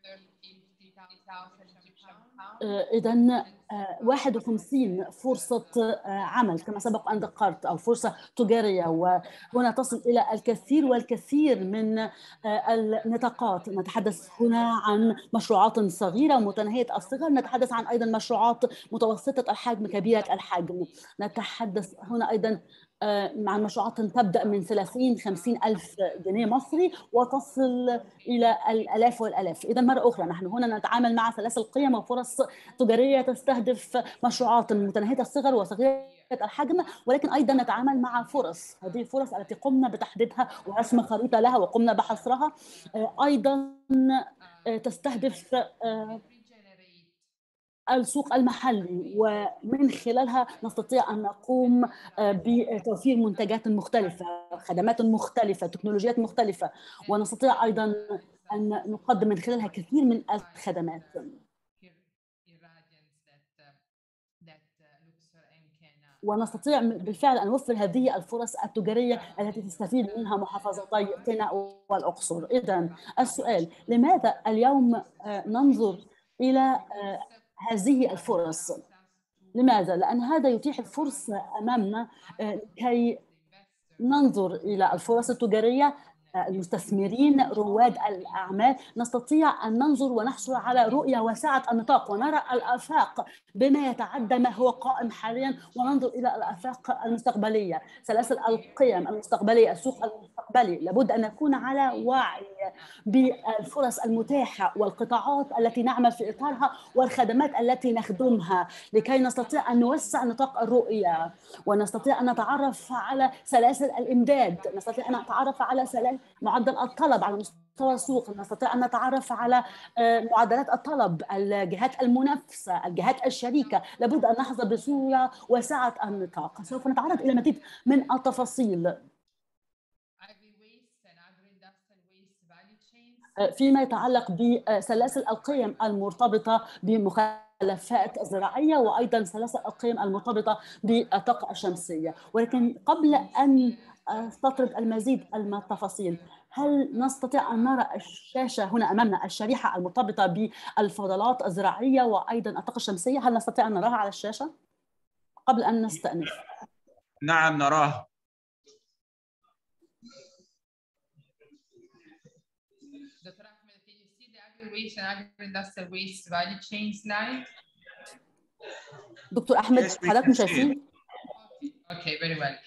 إذن واحد وخمسين فرصة عمل كما سبق أن ذكرت أو فرصة تجارية، وهنا تصل إلى الكثير والكثير من النطاقات. نتحدث هنا عن مشروعات صغيرة ومتناهية الصغر، نتحدث عن أيضا مشروعات متوسطة الحجم كبيرة الحجم، نتحدث هنا أيضا مع مشروعات تبدأ من ثلاثين خمسين ألف جنيه مصري وتصل إلى الآلاف والآلاف. إذا مرة أخرى نحن هنا نتعامل مع سلاسل قيم وفرص تجارية تستهدف مشروعات متناهية الصغر وصغيرة الحجم، ولكن أيضا نتعامل مع فرص، هذه الفرص التي قمنا بتحديدها ورسم خريطة لها وقمنا بحصرها، أيضا تستهدف السوق المحلي، ومن خلالها نستطيع أن نقوم بتوفير منتجات مختلفة، خدمات مختلفة، تكنولوجيات مختلفة، ونستطيع أيضا أن نقدم من خلالها كثير من الخدمات. ونستطيع بالفعل أن نوفر هذه الفرص التجارية التي تستفيد منها محافظتي قنا والأقصر. إذن السؤال، لماذا اليوم ننظر إلى هذه الفرص؟ لماذا؟ لأن هذا يتيح الفرصة أمامنا كي ننظر إلى الفرص التجارية، المستثمرين، رواد الأعمال، نستطيع أن ننظر ونحصل على رؤية واسعة النطاق ونرى الآفاق بما يتعدى ما هو قائم حاليا، وننظر إلى الآفاق المستقبلية، سلاسل القيم المستقبلية، السوق المستقبلي. لابد أن نكون على وعي بالفرص المتاحة والقطاعات التي نعمل في إطارها والخدمات التي نخدمها لكي نستطيع أن نوسع نطاق الرؤية، ونستطيع أن نتعرف على سلاسل الإمداد، نستطيع أن نتعرف على سلاسل معدل الطلب على مستوى السوق، نستطيع أن نتعرف على معدلات الطلب، الجهات المنافسة، الجهات الشريكة. لابد أن نحظى بصورة واسعة النطاق. سوف نتعرض إلى مزيد من التفاصيل فيما يتعلق بسلاسل القيم المرتبطة بمخلفات زراعية وأيضا سلاسل القيم المرتبطة بالطاقة الشمسية. ولكن قبل أن استطرد المزيد من التفاصيل، هل نستطيع أن نرى الشاشة هنا أمامنا الشريحة المرتبطة بالفضلات الزراعية وأيضا الطاقة الشمسية؟ هل نستطيع أن نراها على الشاشة قبل أن نستأنف؟ نعم نراها. دكتور أحمد حضرتك مش شايفين؟ Okay, very well.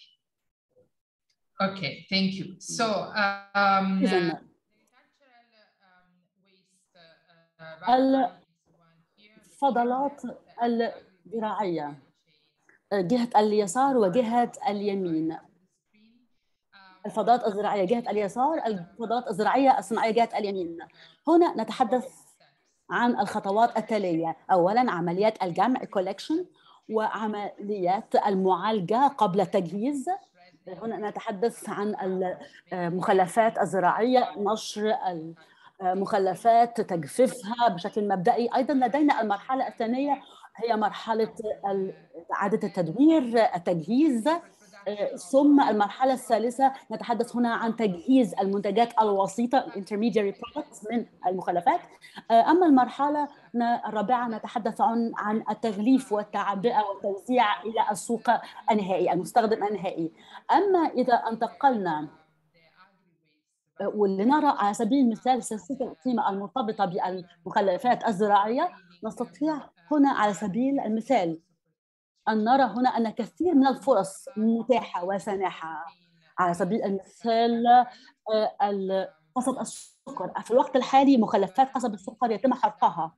Okay, thank you. So, um, إذن الفضلات الزراعية جهة اليسار وجهة اليمين. الفضلات الزراعية جهة اليسار، الفضلات الزراعية الصناعية جهة اليمين. هنا نتحدث عن الخطوات التالية. أولاً عمليات الجمع collection وعمليات المعالجة قبل التجهيز. هنا نتحدث عن المخلفات الزراعية، نشر المخلفات، تجفيفها بشكل مبدئي. أيضاً لدينا المرحلة الثانية هي مرحلة إعادة التدوير، التجهيز. ثم المرحلة الثالثة نتحدث هنا عن تجهيز المنتجات الوسيطة intermediary products من المخلفات. أما المرحلة الرابعة نتحدث عن عن التغليف والتعبئة والتوزيع إلى السوق النهائي، المستخدم النهائي. أما إذا انتقلنا ولنرى على سبيل المثال سلسلة القيمة المرتبطة بالمخلفات الزراعية، نستطيع هنا على سبيل المثال أن نرى هنا أن كثير من الفرص متاحة وسانحة. على سبيل المثال قصب السكر، في الوقت الحالي مخلفات قصب السكر يتم حرقها،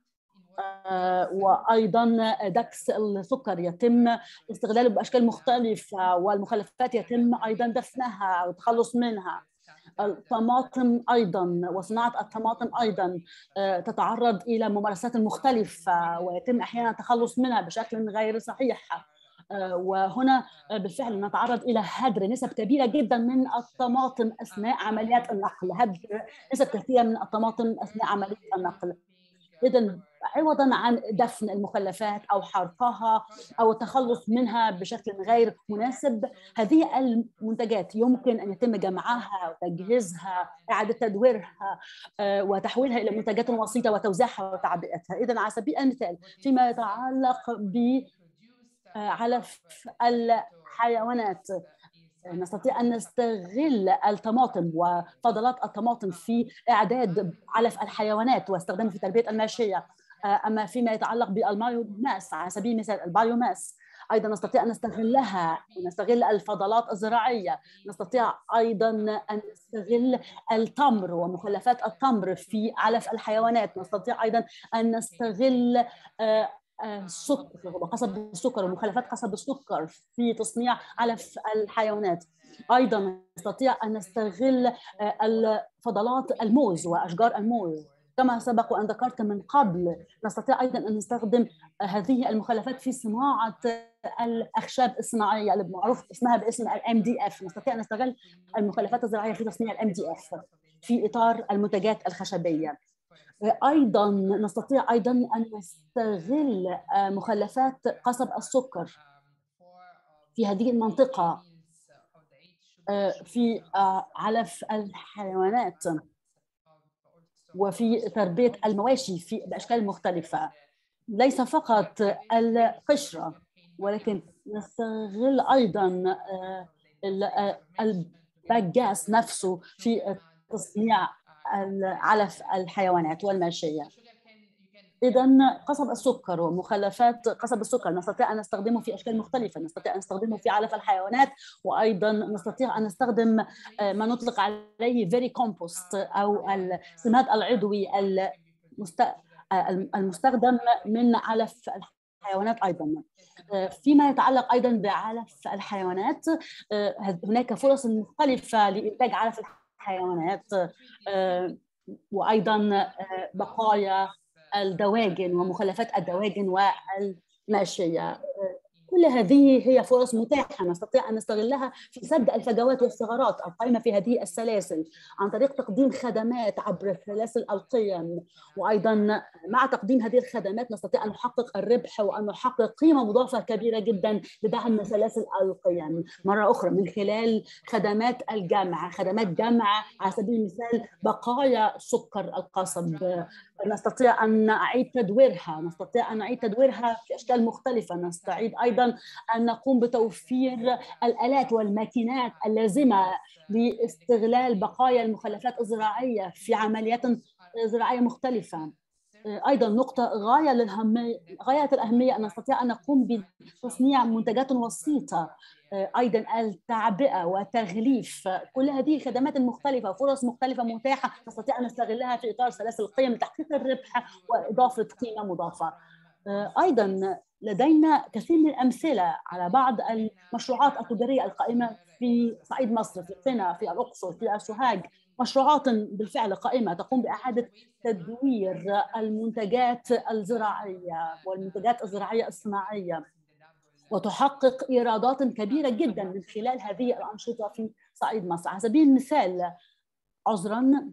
وأيضاً دكس السكر يتم استغلاله بأشكال مختلفة، والمخلفات يتم أيضاً دفنها والتخلص منها. الطماطم أيضاً وصناعة الطماطم أيضاً تتعرض إلى ممارسات مختلفة ويتم أحياناً التخلص منها بشكل غير صحيح. وهنا بالفعل نتعرض إلى هدر نسب كبيرة جداً من الطماطم أثناء عمليات النقل، هدر نسب كثيرة من الطماطم أثناء عملية النقل. إذن عوضاً عن دفن المخلفات أو حرقها أو التخلص منها بشكل غير مناسب، هذه المنتجات يمكن أن يتم جمعها وتجهيزها، إعادة تدويرها وتحويلها إلى منتجات وسيطة وتوزيعها وتعبئتها. إذن على سبيل المثال فيما يتعلق بعلف الحيوانات، نستطيع أن نستغل الطماطم وفضلات الطماطم في إعداد علف الحيوانات واستخدامه في تربية الماشية. أما فيما يتعلق بالبايوماس، على سبيل المثال البايوماس أيضا نستطيع أن نستغلها، نستغل الفضلات الزراعية. نستطيع أيضا أن نستغل التمر ومخلفات التمر في علف الحيوانات. نستطيع أيضا أن نستغل السكر وقصب السكر ومخلفات قصب السكر في تصنيع علف الحيوانات. أيضا نستطيع أن نستغل الفضلات الموز وأشجار الموز كما سبق وأن ذكرت من قبل. نستطيع أيضا أن نستخدم هذه المخلفات في صناعة الأخشاب الصناعية اللي معروف اسمها باسم ال إم دي إف. نستطيع أن نستغل المخلفات الزراعية في تصنيع ال إم دي إف في إطار المنتجات الخشبية. أيضاً نستطيع أيضاً أن نستغل مخلفات قصب السكر في هذه المنطقة في علف الحيوانات وفي تربية المواشي في بأشكال مختلفة، ليس فقط القشرة ولكن نستغل أيضاً الباجاس نفسه في تصنيع علف الحيوانات والماشية. إذن قصب السكر ومخلفات قصب السكر نستطيع أن نستخدمه في أشكال مختلفة. نستطيع أن نستخدمه في علف الحيوانات، وأيضا نستطيع أن نستخدم ما نطلق عليه very compost أو السماد العضوي المستخدم من علف الحيوانات. أيضا فيما يتعلق أيضا بعلف الحيوانات هناك فرص مختلفة لإنتاج علف الحيوانات، وأيضا بقايا الدواجن ومخلفات الدواجن والماشية. كل هذه هي فرص متاحة نستطيع أن نستغلها في سد الفجوات والثغرات القائمة في هذه السلاسل عن طريق تقديم خدمات عبر سلاسل القيم. وأيضا مع تقديم هذه الخدمات نستطيع أن نحقق الربح وأن نحقق قيمة مضافة كبيرة جدا لدعم سلاسل القيم مرة أخرى من خلال خدمات الجمع، خدمات جمع على سبيل المثال بقايا سكر القصب نستطيع أن نعيد تدويرها، نستطيع أن نعيد تدويرها في أشكال مختلفة، نستعيد أيضا أن نقوم بتوفير الآلات والماكينات اللازمة لاستغلال بقايا المخلفات الزراعية في عمليات زراعية مختلفة. أيضا نقطة غاية للأهمية غاية الأهمية أن نستطيع أن نقوم بتصنيع منتجات وسيطة، أيضا التعبئة وتغليف، كل هذه خدمات مختلفة وفرص مختلفة متاحة نستطيع أن نستغلها في إطار سلاسل القيم لتحقيق الربح وإضافة قيمة مضافة. أيضا لدينا كثير من الأمثلة على بعض المشروعات التجارية القائمة في صعيد مصر، في قنا، في الأقصر، في سوهاج، مشروعات بالفعل قائمة تقوم بإعادة تدوير المنتجات الزراعية والمنتجات الزراعية الصناعية وتحقق إيرادات كبيرة جدا من خلال هذه الأنشطة في صعيد مصر. على سبيل المثال عذرا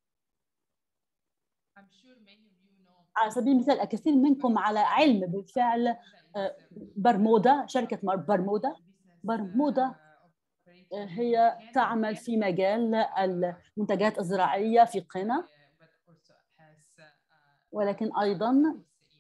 على سبيل المثال الكثير منكم على علم بالفعل برمودا، شركة برمودا برمودا هي تعمل في مجال المنتجات الزراعية في قنا، ولكن أيضا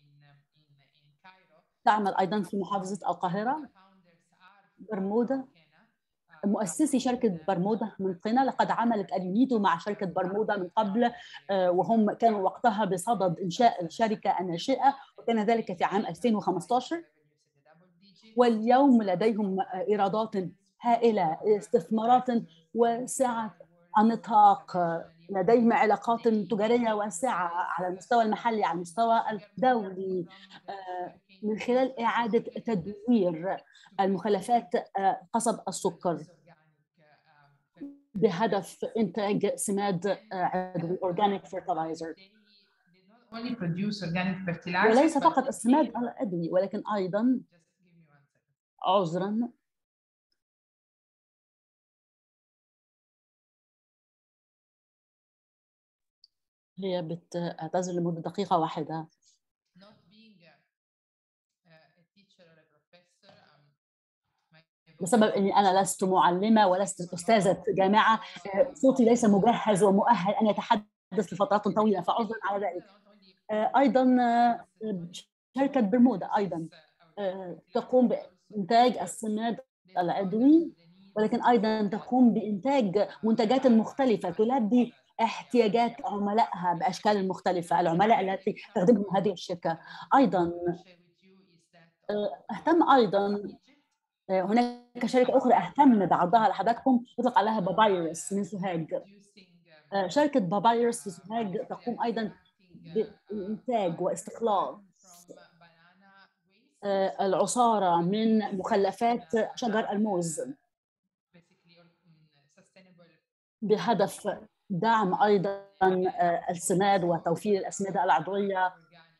تعمل أيضا في محافظة القاهرة. برمودا مؤسسي شركة برمودا من قنا لقد عملت اليونيدو مع شركة برمودا من قبل، وهم كانوا وقتها بصدد إنشاء الشركة الناشئة، وكان ذلك في عام ألفين وخمسة عشر. واليوم لديهم إيرادات هائلة، استثمارات واسعة النطاق، لديهم علاقات تجارية واسعة على المستوى المحلي على المستوى الدولي من خلال إعادة تدوير المخلفات قصب السكر بهدف إنتاج سماد عضوي organic fertilizer. وليس فقط السماد العضوي ولكن أيضا عذرا هي بتعتذر لمدة دقيقة واحدة. بسبب أني أنا لست معلمة ولست أستاذة جامعة، صوتي ليس مجهز ومؤهل أن يتحدث لفترات طويلة، فعذرا على ذلك. أيضا شركة برمودا أيضا تقوم بإنتاج السماد العضوي، ولكن أيضا تقوم بإنتاج منتجات مختلفة تلبي احتياجات عملائها بأشكال مختلفة، العملاء التي تخدمهم هذه الشركة. أيضا أهتم أيضا هناك شركة أخرى أهتم بعرضها لحضراتكم يطلق عليها بابايرس من سوهاج. شركة بابايرس في سوهاج تقوم أيضا بإنتاج واستخلاص العصارة من مخلفات شجر الموز بهدف دعم أيضا السماد وتوفير الأسمدة العضوية.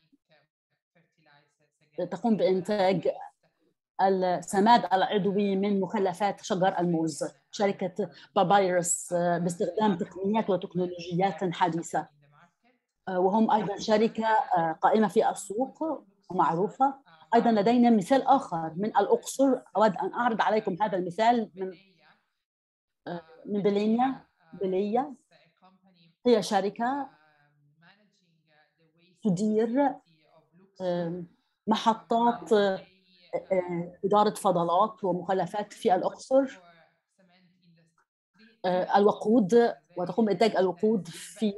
تقوم بإنتاج السماد العضوي من مخلفات شجر الموز شركة بابايرس باستخدام تقنيات وتكنولوجيات حديثة، وهم أيضا شركة قائمة في السوق ومعروفة. أيضا لدينا مثال آخر من الأقصر، أود أن أعرض عليكم هذا المثال من من بلينيا. بليا هي شركة تدير محطات إدارة فضلات ومخلفات في الأقصر، الوقود، وتقوم بإنتاج الوقود في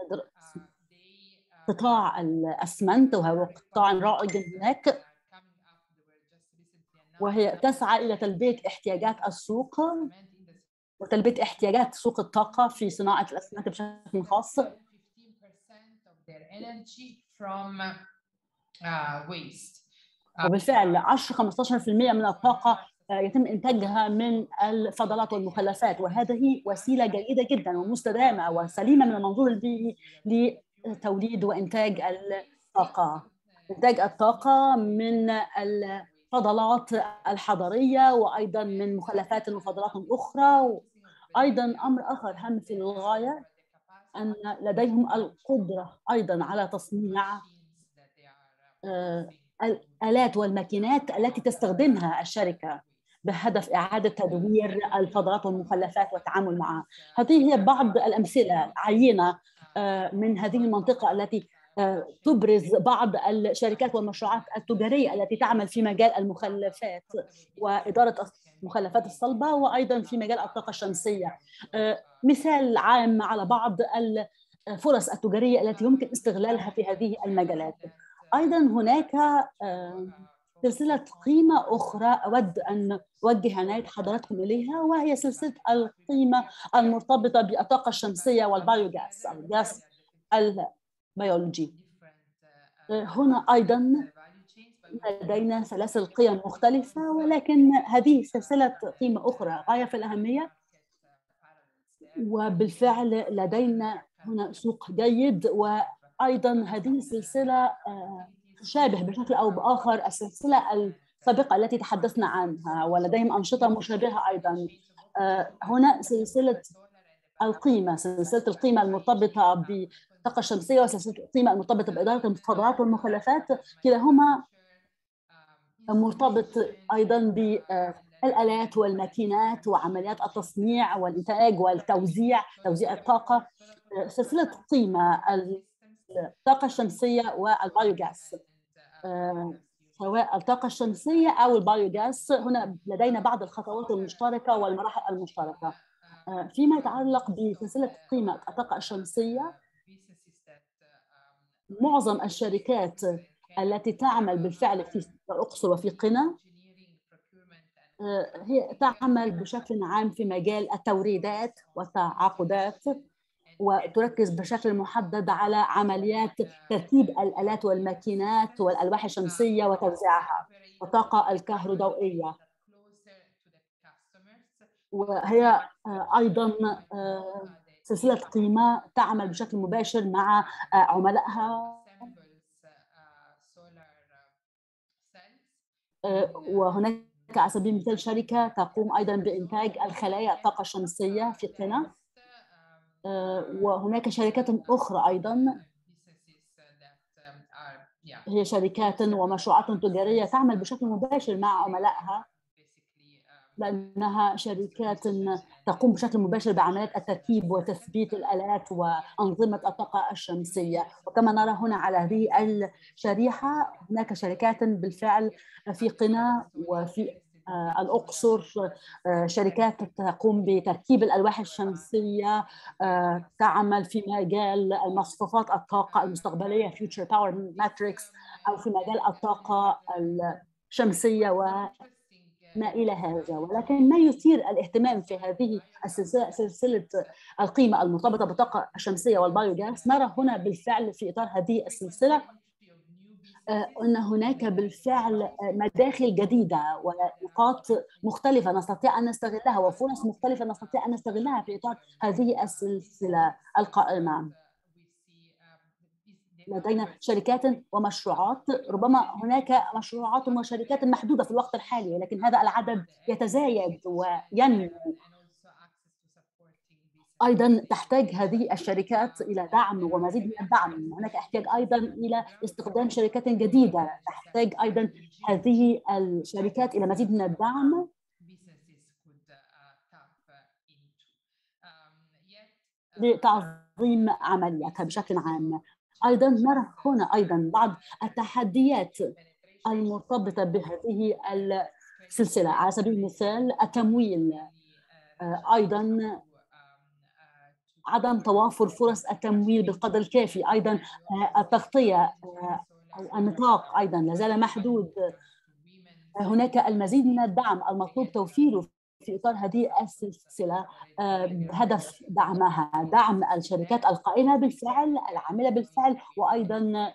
قطاع الأسمنت، وهو قطاع رائج هناك، وهي تسعى إلى تلبية احتياجات السوق وتلبية احتياجات سوق الطاقة في صناعة الأسمنت بشكل خاص. وبالفعل عشرة خمسة عشر بالمئة من الطاقة يتم إنتاجها من الفضلات والمخلفات، وهذه وسيلة جيدة جدا ومستدامة وسليمة من المنظور البيئي لتوليد وإنتاج الطاقة. إنتاج الطاقة من الفضلات الحضرية وأيضا من مخلفات وفضلات أخرى. أيضا أمر آخر هام في الغاية أن لديهم القدرة أيضا على تصنيع الآلات والماكينات التي تستخدمها الشركة بهدف إعادة تدوير الفضلات والمخلفات والتعامل معها. هذه هي بعض الأمثلة عينة من هذه المنطقة التي تبرز بعض الشركات والمشروعات التجارية التي تعمل في مجال المخلفات وإدارة المخلفات الصلبة وأيضا في مجال الطاقة الشمسية. مثال عام على بعض الفرص التجارية التي يمكن استغلالها في هذه المجالات. أيضا هناك سلسلة قيمة أخرى أود أن أوجه عناية حضراتكم إليها، وهي سلسلة القيمة المرتبطة بالطاقة الشمسية والبايوغاز أو الغاز البيولوجي. هنا أيضا لدينا سلاسل قيم مختلفة، ولكن هذه سلسلة قيمة أخرى غاية في الأهمية، وبالفعل لدينا هنا سوق جيد. وأيضا هذه السلسلة تشابه بشكل أو بآخر السلسلة السابقة التي تحدثنا عنها، ولديهم أنشطة مشابهة أيضا. هنا سلسلة القيمة، سلسلة القيمة المرتبطة بالطاقة الشمسية وسلسلة القيمة المرتبطة بإدارة الفضلات والمخلفات، كلاهما مرتبط أيضا بالآلات والماكينات وعمليات التصنيع والإنتاج والتوزيع، توزيع الطاقة. سلسلة قيمة الطاقة الشمسية والبايوغاز، سواء الطاقة الشمسية أو البايوغاز، هنا لدينا بعض الخطوات المشتركة والمراحل المشتركة. فيما يتعلق بسلسلة قيمة الطاقة الشمسية، معظم الشركات التي تعمل بالفعل في الأقصر وفي قنا هي تعمل بشكل عام في مجال التوريدات والتعاقدات، وتركز بشكل محدد على عمليات تركيب الآلات والماكينات والألواح الشمسية وتوزيعها والطاقة الكهروضوئية. وهي أيضاً سلسلة قيمة تعمل بشكل مباشر مع عملائها، وهناك على سبيل المثال شركة تقوم أيضاً بإنتاج الخلايا الطاقة الشمسية في قنا، وهناك شركات أخرى أيضاً هي شركات ومشروعات تجارية تعمل بشكل مباشر مع عملائها، لأنها شركات تقوم بشكل مباشر بعمليات التركيب وتثبيت الآلات وأنظمة الطاقة الشمسية. وكما نرى هنا على هذه الشريحة هناك شركات بالفعل في قنا وفي الأقصر، شركات تقوم بتركيب الألواح الشمسية، تعمل في مجال المصفوفات الطاقة المستقبلية future power matrix، أو في مجال الطاقة الشمسية وما إلى هذا. ولكن ما يثير الاهتمام في هذه السلسلة سلسلة القيمة المرتبطة بالطاقة الشمسية والبايوغاز، نرى هنا بالفعل في إطار هذه السلسلة أن هناك بالفعل مداخل جديدة ونقاط مختلفة نستطيع أن نستغلها وفرص مختلفة نستطيع أن نستغلها في إطار هذه السلسلة القائمة. لدينا شركات ومشروعات، ربما هناك مشروعات وشركات محدودة في الوقت الحالي، ولكن هذا العدد يتزايد وينمو. أيضاً تحتاج هذه الشركات إلى دعم ومزيد من الدعم. هناك احتياج أيضاً إلى استخدام شركات جديدة، تحتاج أيضاً هذه الشركات إلى مزيد من الدعم لتعظيم عملياتها بشكل عام. أيضاً نرى هنا أيضاً بعض التحديات المرتبطة بهذه السلسلة، على سبيل المثال التمويل، أيضاً عدم توافر فرص التمويل بالقدر الكافي، أيضاً التغطية أو النطاق أيضاً لازال محدود. هناك المزيد من الدعم المطلوب توفيره في إطار هذه السلسلة بهدف دعمها، دعم الشركات القائمة بالفعل العاملة بالفعل، وأيضاً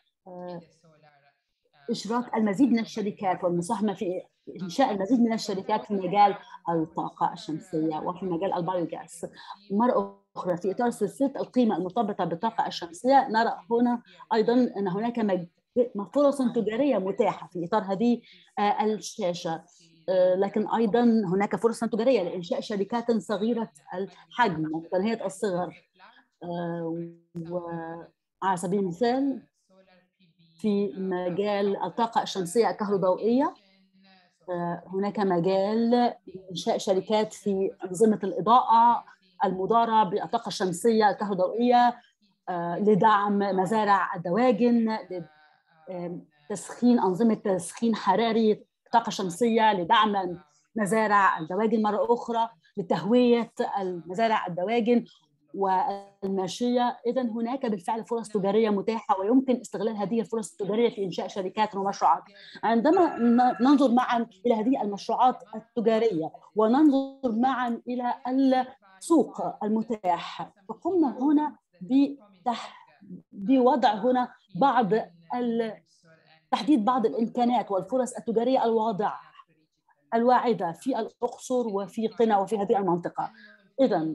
إشراك المزيد من الشركات والمساهمة في إنشاء المزيد من الشركات في مجال الطاقة الشمسية وفي مجال البايوغاز. مرة أخرى في إطار سلسلة القيمة المرتبطة بالطاقة الشمسية، نرى هنا أيضاً أن هناك فرص تجارية متاحة في إطار هذه الشاشة. لكن أيضا هناك فرص تجارية لإنشاء شركات صغيرة الحجم متناهية الصغر. وعلى سبيل المثال في مجال الطاقة الشمسية الكهروضوئية هناك مجال إنشاء شركات في أنظمة الإضاءة المدارة بالطاقة الشمسية الكهروضوئية لدعم مزارع الدواجن، لتسخين أنظمة تسخين حراري طاقة شمسية لدعم مزارع الدواجن مرة أخرى، لتهوية المزارع الدواجن والماشية. إذن هناك بالفعل فرص تجارية متاحة ويمكن استغلال هذه الفرص التجارية في إنشاء شركات ومشروعات. عندما ننظر معا إلى هذه المشروعات التجارية وننظر معا إلى السوق المتاح، فقمنا هنا بوضع هنا بعض تحديد بعض الإمكانات والفرص التجارية الواضحة الواعدة في الأقصر وفي قنا وفي هذه المنطقة. إذن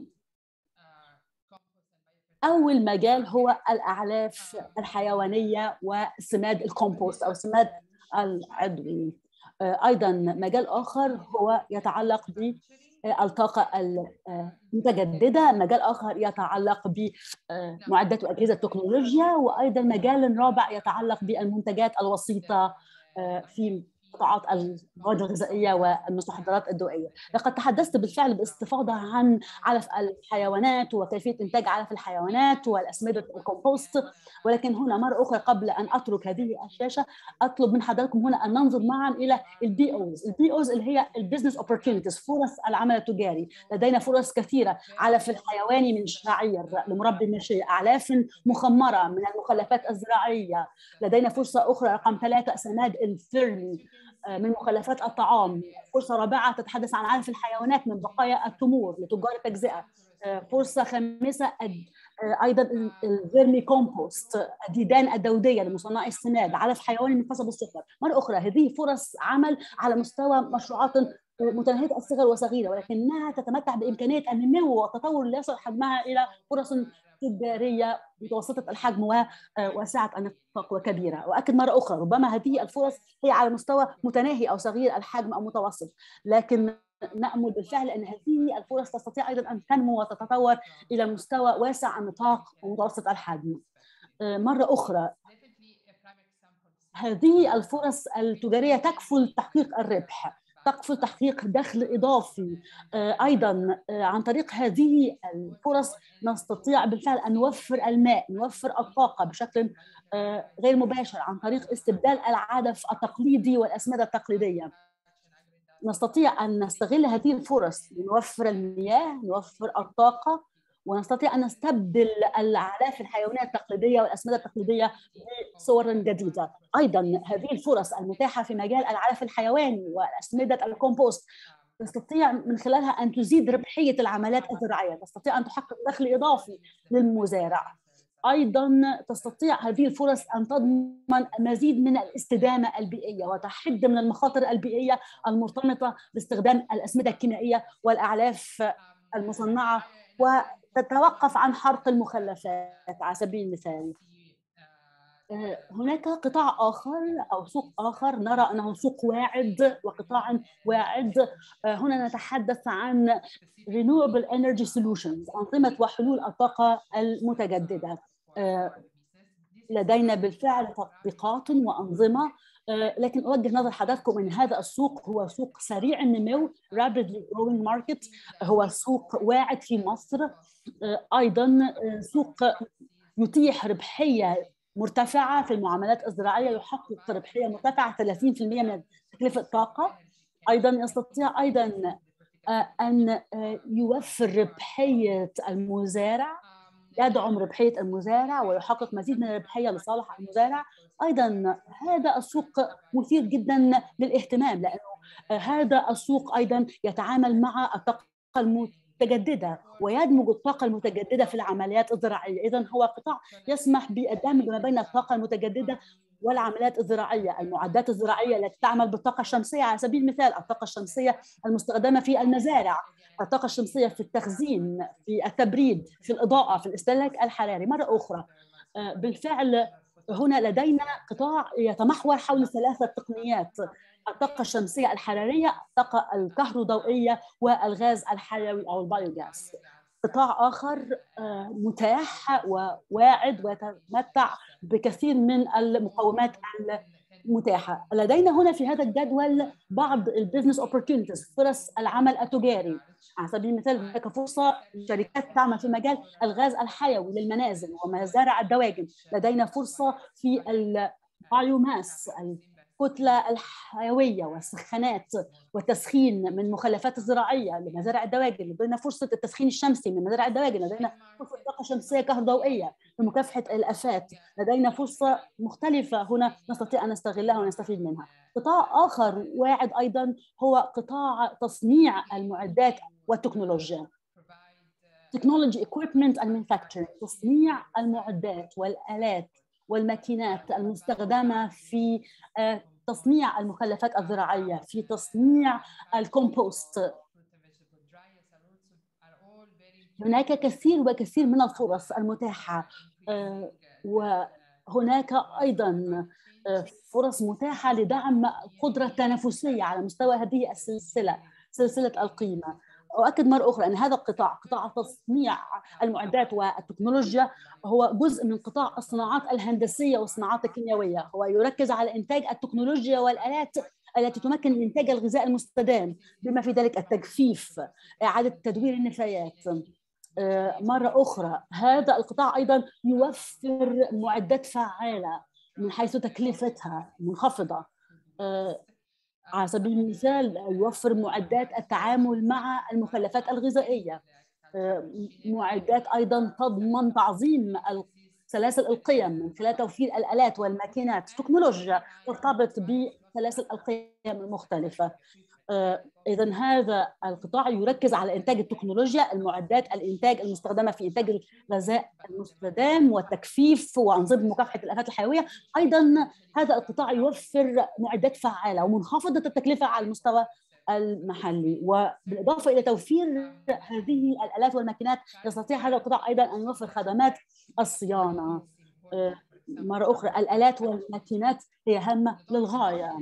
أول مجال هو الأعلاف الحيوانية وسماد الكومبوست أو السماد العضوي. أيضاً مجال آخر هو يتعلق بالطاقة المتجددة، مجال آخر يتعلق بمعدات وأجهزة التكنولوجيا، وأيضاً مجال رابع يتعلق بالمنتجات الوسيطة في قطاعات المواد الغذائيه والمستحضرات الدوائيه. لقد تحدثت بالفعل باستفاضه عن علف الحيوانات وكيفيه انتاج علف الحيوانات والاسمده الكومبوست، ولكن هنا مره اخرى قبل ان اترك هذه الشاشه اطلب من حضراتكم هنا ان ننظر معا الى البي اوز. البي اوز اللي هي البيزنس اوبورتونيتيز، فرص العمل التجاري. لدينا فرص كثيره، علف الحيواني من شعير لمربي الماشيه، اعلاف مخمره من المخلفات الزراعيه. لدينا فرصه اخرى رقم ثلاثه سماد الفيرمي من مخلفات الطعام. فرصة رابعة تتحدث عن علف الحيوانات من بقايا التمور لتجار التجزئة. فرصة خامسة أيضا الفيرمي كومبوست، الديدان الدودية لمصنعي السماد، علف حيواني من قصب السكر. مرة أخرى هذه فرص عمل على مستوى مشروعات متناهية الصغر وصغيرة، ولكنها تتمتع بإمكانية النمو والتطور ليصل حجمها إلى فرص تجارية متوسطة الحجم وواسعة النطاق وكبيرة. وأكد مرة أخرى ربما هذه الفرص هي على مستوى متناهي أو صغير الحجم أو متوسط، لكن نأمل بالفعل أن هذه الفرص تستطيع أيضا أن تنمو وتتطور إلى مستوى واسع النطاق ومتوسط الحجم. مرة أخرى هذه الفرص التجارية تكفل تحقيق الربح، تكفل تحقيق دخل إضافي. أيضا عن طريق هذه الفرص نستطيع بالفعل أن نوفر الماء، نوفر الطاقة بشكل غير مباشر عن طريق استبدال العلف التقليدي والأسمدة التقليدية. نستطيع أن نستغل هذه الفرص لنوفر المياه، نوفر الطاقة، ونستطيع أن نستبدل الأعلاف الحيوانية التقليدية والأسمدة التقليدية بصور جديدة. أيضا هذه الفرص المتاحة في مجال العلف الحيواني والأسمدة الكومبوست تستطيع من خلالها أن تزيد ربحية العمليات الزراعية، تستطيع أن تحقق دخل إضافي للمزارع. أيضا تستطيع هذه الفرص أن تضمن مزيد من الاستدامة البيئية وتحد من المخاطر البيئية المرتبطة باستخدام الأسمدة الكيميائية والأعلاف المصنعة، وتتوقف عن حرق المخلفات على سبيل المثال. هناك قطاع آخر أو سوق آخر نرى أنه سوق واعد وقطاع واعد. هنا نتحدث عن renewable energy solutions، أنظمة وحلول الطاقة المتجددة. لدينا بالفعل تطبيقات وأنظمة، لكن أوجه نظر حضراتكم أن هذا السوق هو سوق سريع النمو rapidly growing market، هو سوق واعد في مصر. أيضا سوق يتيح ربحية مرتفعة في المعاملات الزراعية، يحقق ربحية مرتفعة ثلاثين بالمئة من تكلفة الطاقة. أيضا يستطيع أيضا أن يوفر ربحية المزارع، يدعم ربحية المزارع ويحقق مزيد من الربحية لصالح المزارع. أيضا هذا السوق مثير جدا للاهتمام، لأنه هذا السوق أيضا يتعامل مع الطاقة المتجددة ويدمج الطاقة المتجددة في العمليات الزراعية. إذن هو قطاع يسمح بالدمج ما بين الطاقة المتجددة والعمليات الزراعية. المعدات الزراعية التي تعمل بالطاقة الشمسية على سبيل المثال، الطاقة الشمسية المستخدمة في المزارع، الطاقة الشمسية في التخزين، في التبريد، في الإضاءة، في الاستهلاك الحراري. مرة أخرى بالفعل هنا لدينا قطاع يتمحور حول ثلاثة تقنيات: الطاقة الشمسية الحرارية، الطاقة الكهروضوئية، والغاز الحيوي أو البايوغاز. قطاع آخر متاح وواعد ويتمتع بكثير من المقومات المتاحة. لدينا هنا في هذا الجدول بعض البيزنس opportunities، فرص العمل التجاري. على سبيل المثال هناك فرصة لشركات تعمل في مجال الغاز الحيوي للمنازل ومزارع الدواجن. لدينا فرصة في البايوماس، الكتلة الحيوية والسخانات والتسخين من مخلفات الزراعية لمزارع الدواجن. لدينا فرصة التسخين الشمسي من مزارع الدواجن. لدينا فرصة طاقة شمسية كهروضوئية لمكافحة الآفات. لدينا فرصة مختلفة هنا نستطيع أن نستغلها ونستفيد منها. قطاع آخر واعد أيضا هو قطاع تصنيع المعدات والتكنولوجيا. technology equipment and manufacturing، تصنيع المعدات والآلات والماكينات المستخدمة في تصنيع المخلفات الزراعية، في تصنيع الكومبوست. هناك كثير وكثير من الفرص المتاحة، وهناك أيضا فرص متاحة لدعم قدرة تنافسية على مستوى هذه السلسلة، سلسلة القيمة. أؤكد مرة أخرى أن هذا القطاع، قطاع تصنيع المعدات والتكنولوجيا، هو جزء من قطاع الصناعات الهندسية والصناعات الكيميائية. هو يركز على إنتاج التكنولوجيا والآلات التي تمكن من إنتاج الغذاء المستدام، بما في ذلك التجفيف، إعادة تدوير النفايات. مرة أخرى هذا القطاع أيضا يوفر معدات فعالة من حيث تكلفتها منخفضة. على سبيل المثال يوفر معدات التعامل مع المخلفات الغذائية، معدات أيضا تضمن تعظيم سلاسل القيم من خلال توفير الآلات والماكينات، تكنولوجيا ترتبط بسلاسل القيم المختلفة. إذن هذا القطاع يركز على إنتاج التكنولوجيا، المعدات، الإنتاج المستخدمة في إنتاج الغذاء المستدام والتجفيف وأنظمة مكافحة الآفات الحيوية. أيضا هذا القطاع يوفر معدات فعالة ومنخفضة التكلفة على المستوى المحلي، وبالإضافة إلى توفير هذه الآلات والماكينات يستطيع هذا القطاع أيضا أن يوفر خدمات الصيانة. مرة أخرى الآلات والماكينات هي هامة للغاية.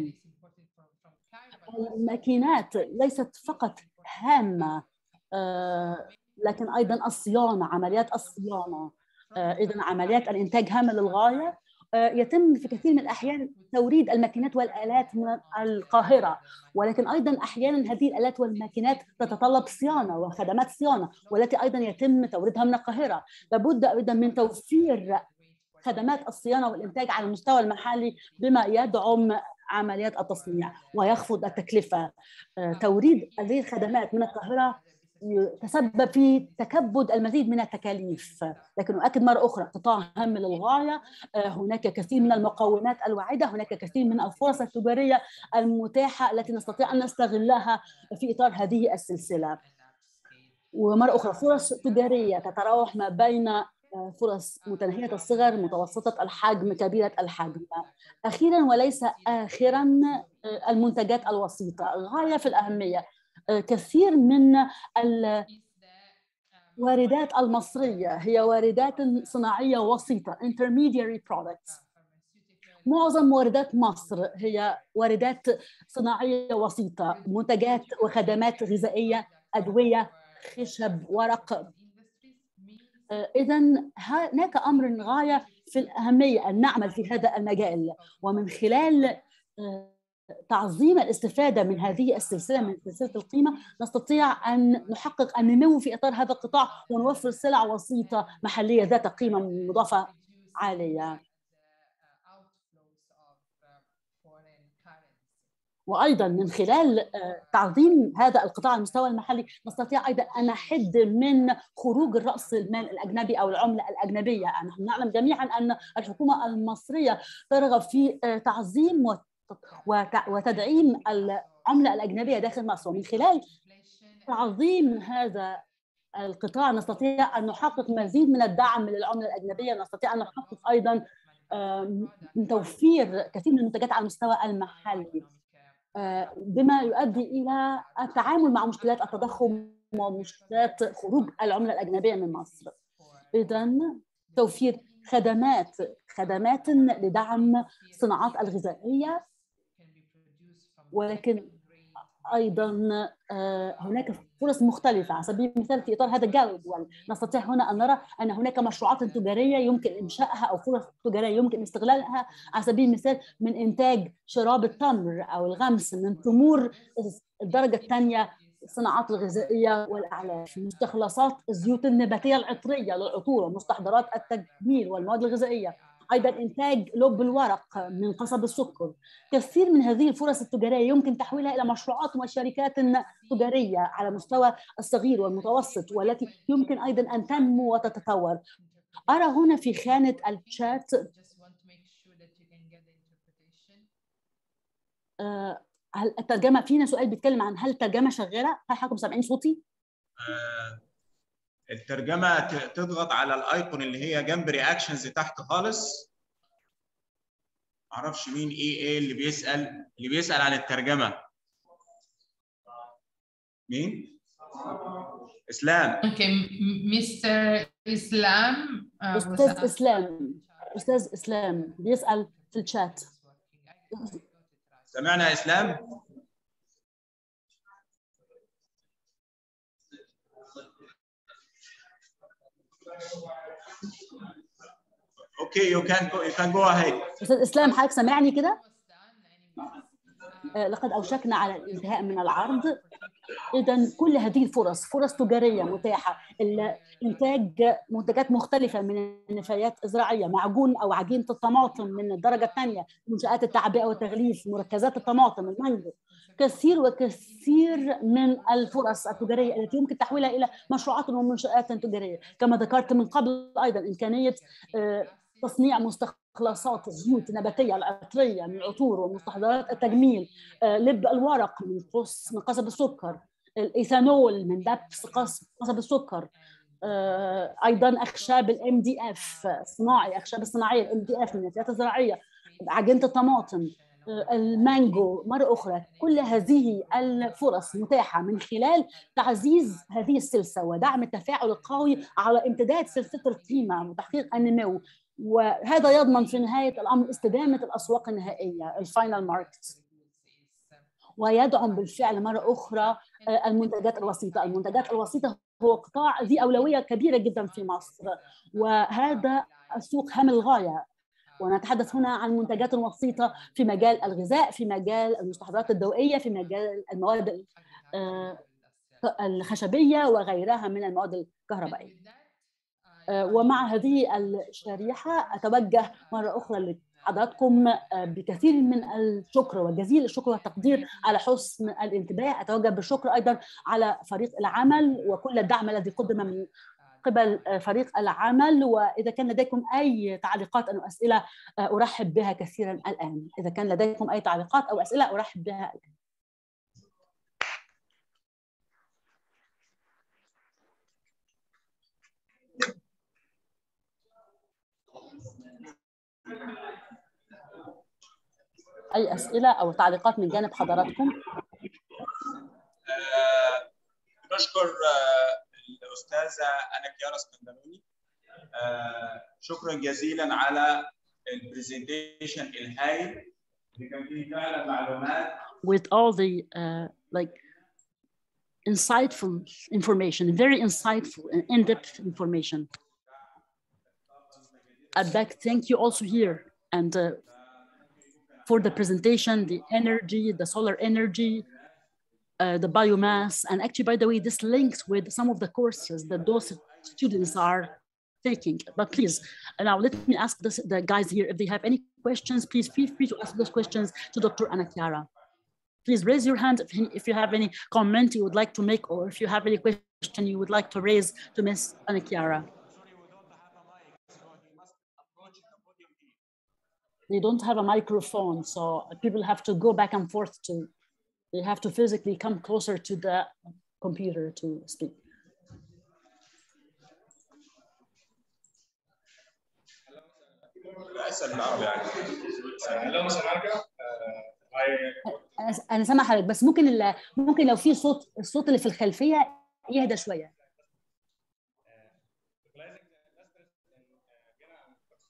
الماكينات ليست فقط هامة، لكن أيضا الصيانة، عمليات الصيانة. إذن عمليات الإنتاج هامة للغاية. يتم في كثير من الأحيان توريد الماكينات والآلات من القاهرة، ولكن أيضا أحيانا هذه الآلات والماكينات تتطلب صيانة وخدمات صيانة، والتي أيضا يتم توريدها من القاهرة. لابد أيضا من توفير خدمات الصيانة والإنتاج على المستوى المحلي بما يدعم عمليات التصنيع ويخفض التكلفة. توريد هذه الخدمات من القاهرة يتسبب في تكبد المزيد من التكاليف، لكن أؤكد مرة أخرى قطاع هام للغاية. هناك كثير من المقومات الواعدة، هناك كثير من الفرص التجارية المتاحة التي نستطيع أن نستغلها في إطار هذه السلسلة. ومرة أخرى فرص تجارية تتراوح ما بين فرص متناهية الصغر، متوسطة الحجم، كبيرة الحجم. أخيراً وليس آخراً المنتجات الوسيطة غاية في الأهمية. كثير من الواردات المصرية هي واردات صناعية وسيطة intermediary products. معظم واردات مصر هي واردات صناعية وسيطة، منتجات وخدمات غذائية، أدوية، خشب، ورق. إذن هناك أمر غاية في الأهمية أن نعمل في هذا المجال، ومن خلال تعظيم الاستفادة من هذه السلسلة، من سلسلة القيمة، نستطيع أن نحقق النمو في إطار هذا القطاع ونوفر سلع وسيطة محلية ذات قيمة مضافة عالية. وأيضا من خلال تعظيم هذا القطاع على المستوى المحلي نستطيع أيضا أن نحد من خروج الرأس المال الأجنبي أو العملة الأجنبية. نحن نعلم جميعا أن الحكومة المصرية ترغب في تعظيم وتدعيم العملة الأجنبية داخل مصر، ومن خلال تعظيم هذا القطاع نستطيع أن نحقق مزيد من الدعم للعملة الأجنبية. نستطيع أن نحقق أيضا من توفير كثير من المنتجات على المستوى المحلي، بما يؤدي إلى التعامل مع مشكلات التضخم ومشكلات خروج العملة الأجنبية من مصر. إذن توفير خدمات خدمات لدعم الصناعات الغذائية، ولكن أيضا هناك فرص مختلفة. على سبيل المثال في إطار هذا الجدول نستطيع هنا أن نرى أن هناك مشروعات تجارية يمكن إنشائها أو فرص تجارية يمكن استغلالها. على سبيل المثال من إنتاج شراب التمر أو الغمس، من تمور الدرجة الثانية الصناعات الغذائية والأعلاف، مستخلصات الزيوت النباتية العطرية للعطور ومستحضرات التجميل والمواد الغذائية، أيضا إنتاج لب الورق من قصب السكر. كثير من هذه الفرص التجارية يمكن تحويلها إلى مشروعات وشركات تجارية على مستوى الصغير والمتوسط، والتي يمكن أيضا أن تنمو وتتطور. أرى هنا في خانة الشات هل الترجمة، فينا سؤال بيتكلم عن هل الترجمة شغالة؟ هل حضراتكم سامعين صوتي؟ آه الترجمة تضغط على الايكون اللي هي جنب رياكشنز تحت خالص. معرفش مين ايه ايه اللي بيسأل اللي بيسأل عن الترجمة. مين؟ اسلام. اوكي مستر اسلام. استاذ اسلام استاذ اسلام بيسأل في الشات. سمعنا اسلام؟ اوكي يو كان يو كان جو اهيد. استاذ اسلام حضرتك سامعني كده؟ لقد اوشكنا على الانتهاء من العرض. إذن كل هذه الفرص فرص تجارية متاحة، إنتاج منتجات مختلفة من النفايات الزراعية، معجون أو عجينة الطماطم من الدرجة الثانية، منشآت التعبئة والتغليف، مركزات الطماطم، المانجو. كثير وكثير من الفرص التجارية التي يمكن تحويلها إلى مشروعات ومنشآت تجارية. كما ذكرت من قبل أيضا إمكانية تصنيع مستخلصات الزيوت النباتية العطرية من العطور ومستحضرات التجميل، لب الورق من قص من قصب السكر، الايثانول من دبس قصب السكر، ايضا اخشاب الام دي اف الصناعي، اخشاب الصناعيه الام دي اف من النفايات الزراعيه، عجينه الطماطم، المانجو. مرة أخرى كل هذه الفرص متاحة من خلال تعزيز هذه السلسلة ودعم التفاعل القوي على امتداد سلسلة القيمة وتحقيق النمو، وهذا يضمن في نهاية الأمر استدامة الأسواق النهائية الفاينل ماركت، ويدعم بالفعل مرة أخرى المنتجات الوسيطة. المنتجات الوسيطة هو قطاع ذي أولوية كبيرة جدا في مصر، وهذا السوق هام الغاية. ونتحدث هنا عن منتجات وسيطة في مجال الغذاء، في مجال المستحضرات الدوائية، في مجال المواد الخشبية وغيرها من المواد الكهربائية. ومع هذه الشريحة أتوجه مرة أخرى لحضراتكم بكثير من الشكر وجزيل الشكر والتقدير على حسن الانتباه. أتوجه بالشكر أيضا على فريق العمل وكل الدعم الذي قدم من قبل فريق العمل. وإذا كان لديكم أي تعليقات أو أسئلة أرحب بها كثيرا الآن. إذا كان لديكم أي تعليقات أو أسئلة أرحب بها الآن. أي أسئلة أو تعليقات من جانب حضراتكم؟ أه نشكر أه الأستاذة أناكيارا سكندوني. أه شكرا جزيلا على البرزنتيشن الهائل اللي كان فيه فعلا معلومات. With all the uh, like insightful information, very insightful and in-depth information. I'd like to thank you also here and uh, for the presentation, the energy, the solar energy, uh, the biomass, and actually, by the way, this links with some of the courses that those students are taking. But please, now let me ask this, the guys here, if they have any questions, please feel free to ask those questions to Doctor Annachiara. Please raise your hand if, if you have any comment you would like to make, or if you have any question you would like to raise to Miss Annachiara. They don't have a microphone, so people have to go back and forth to, they have to physically come closer to the computer to speak. أنا سامع حضرتك، بس ممكن ممكن لو في صوت الصوت اللي في الخلفية يهدى شوية.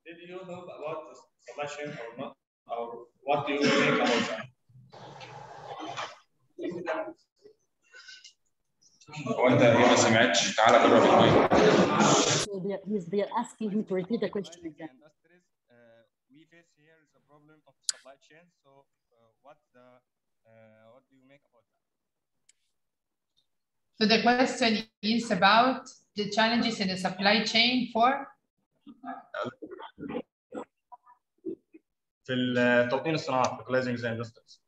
Did you know about the supply chain or not? Or what do you think about that? وانت ايه ما سمعتش؟ تعالى جرب المايك. So they are, he's, they are asking him to repeat the question again. We face here is a problem of supply chain. So what the what do you make about that? So the question is about the challenges in the supply chain for في التوطين الصناعات localizing the industries.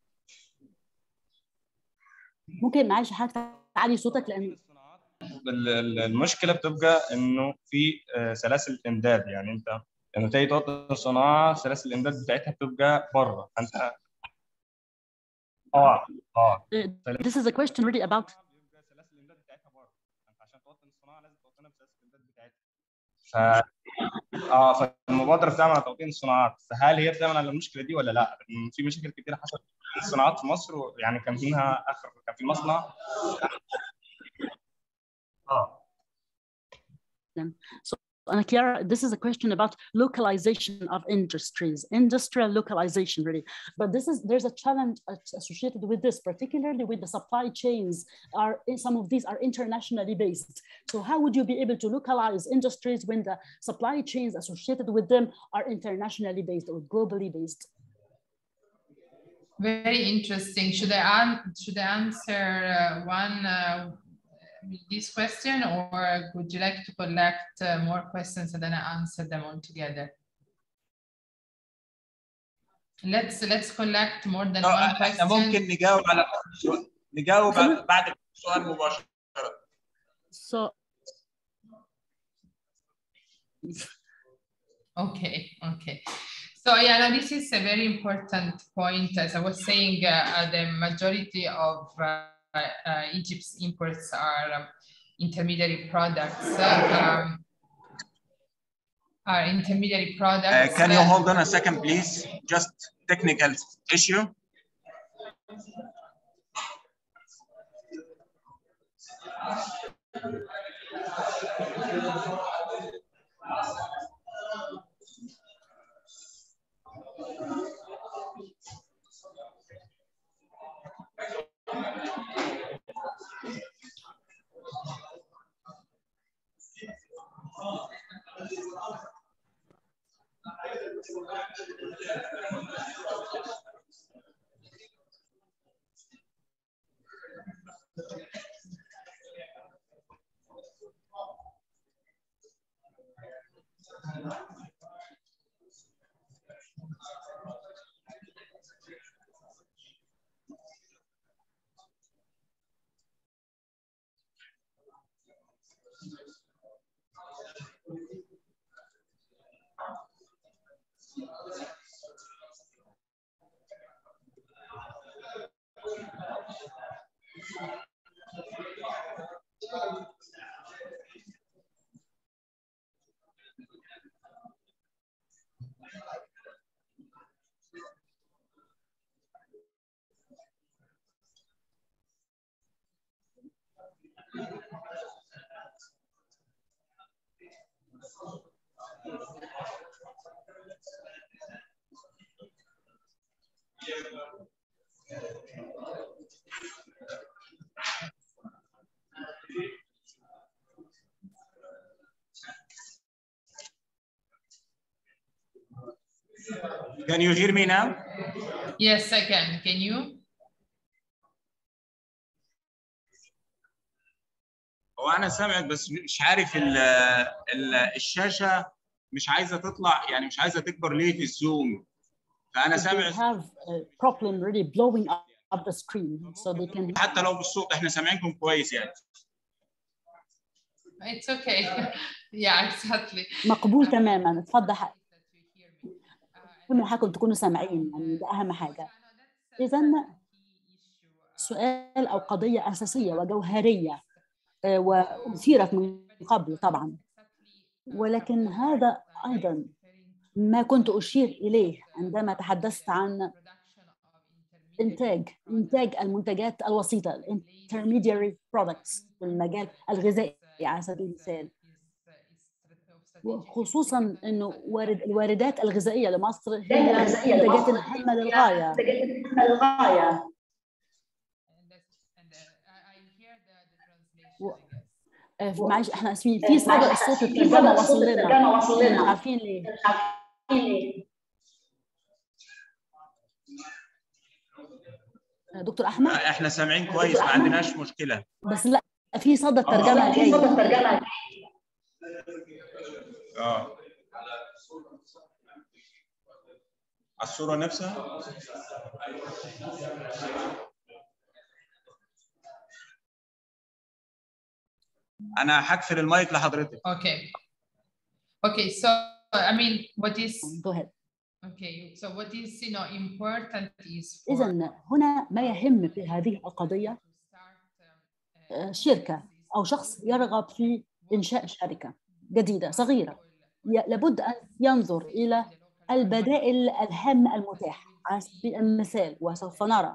ممكن معلش حضرتك تعلي صوتك لان المشكله بتبقى انه في سلاسل امداد، يعني انت لما تيجي توطن الصناعه سلاسل الامداد بتاعتها بتبقى بره، فانت اه اه This is a question really about بيبقى سلاسل الامداد بتاعتها بره، انت عشان توطن الصناعه لازم توطنها بسلاسل الامداد بتاعتها. ف اه فالمبادره بتعمل على توطين الصناعات، فهل هي بتعمل على المشكله دي ولا لا؟ في مشاكل كتير حصلت في الصناعات في مصر، يعني كان منها اخر كان في مصنع اه So Annachiara, this is a question about localization of industries, industrial localization really. But this is there's a challenge associated with this, particularly with the supply chains. Are some of these are internationally based. So how would you be able to localize industries when the supply chains associated with them are internationally based or globally based? Very interesting. Should I an should I answer uh, one uh, this question, or would you like to collect uh, more questions and then I answer them all together? Let's let's collect more than one question. ممكن نجاوب على نجاوب بعد السؤال مباشرة. So okay, okay. So yeah, no, this is a very important point. As I was saying, uh, the majority of uh, uh, Egypt's imports are um, intermediary products. Uh, um, are intermediary products. Uh, can you hold on a second, please? Just technical issue. Can you hear me now? Yes, I can. Can you? هو أنا سامعك بس مش عارف ال ال الشاشة مش عايزة تطلع، يعني مش عايزة تكبر ليه في الزوم. فأنا سامع. They have a problem really blowing up the screen so they can. حتى لو بالصوت إحنا سامعينكم كويس يعني. It's okay. Yeah, exactly. مقبول تماما. اتفضل. كل حاجة تكونوا سامعين، يعني ده أهم حاجة. إذا سؤال أو قضية أساسية وجوهرية وأثيرت من قبل طبعا، ولكن هذا أيضا ما كنت أشير إليه عندما تحدثت عن إنتاج إنتاج المنتجات الوسيطة intermediary products في المجال الغذائي على سبيل المثال. وخصوصا انه وارد الواردات الغذائيه لمصر هي منتجات هامه للغايه. و... معلش احنا اسفين في صدى الصوت الترجمه وصل لنا مش عارفين ليه. دكتور احمد احنا سامعين كويس، ما عندناش مشكله، بس لا في صدى الترجمه جاي. اه الصوره نفسها. انا هقفل المايك لحضرتك. اوكي اوكي so I mean what is Go ahead. okay so what is you know important is for إذن هنا ما يهم في هذه القضية شركة أو شخص يرغب في إنشاء شركة جديدة صغيرة لابد أن ينظر إلى البدائل الهامة المتاحة. على سبيل المثال وسوف نرى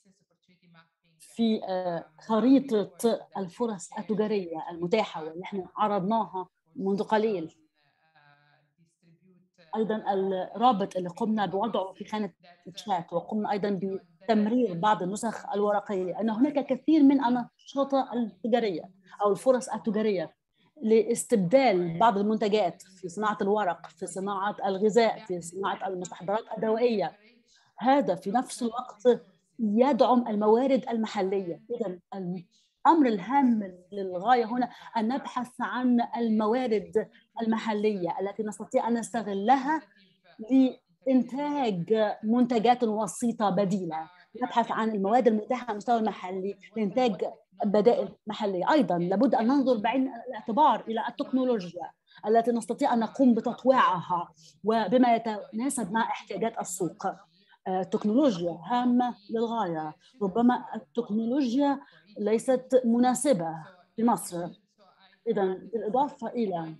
في خريطة الفرص التجارية المتاحة واللي احنا عرضناها منذ قليل، أيضاً الرابط اللي قمنا بوضعه في خانة الشات، وقمنا أيضاً بتمرير بعض النسخ الورقية، أن هناك كثير من الأنشطة التجارية أو الفرص التجارية لاستبدال بعض المنتجات في صناعة الورق، في صناعة الغذاء، في صناعة المستحضرات الدوائية. هذا في نفس الوقت يدعم الموارد المحلية. إذن الأمر الهام للغاية هنا أن نبحث عن الموارد المحلية التي نستطيع أن نستغلها لإنتاج منتجات وسيطة بديلة. نبحث عن المواد المتاحة على المستوى المحلي لإنتاج بدائل محلية. أيضاً لابد أن ننظر بعين الاعتبار إلى التكنولوجيا التي نستطيع أن نقوم بتطويعها وبما يتناسب مع احتياجات السوق. التكنولوجيا هامة للغاية. ربما التكنولوجيا ليست مناسبة في مصر. إذن بالإضافة إلى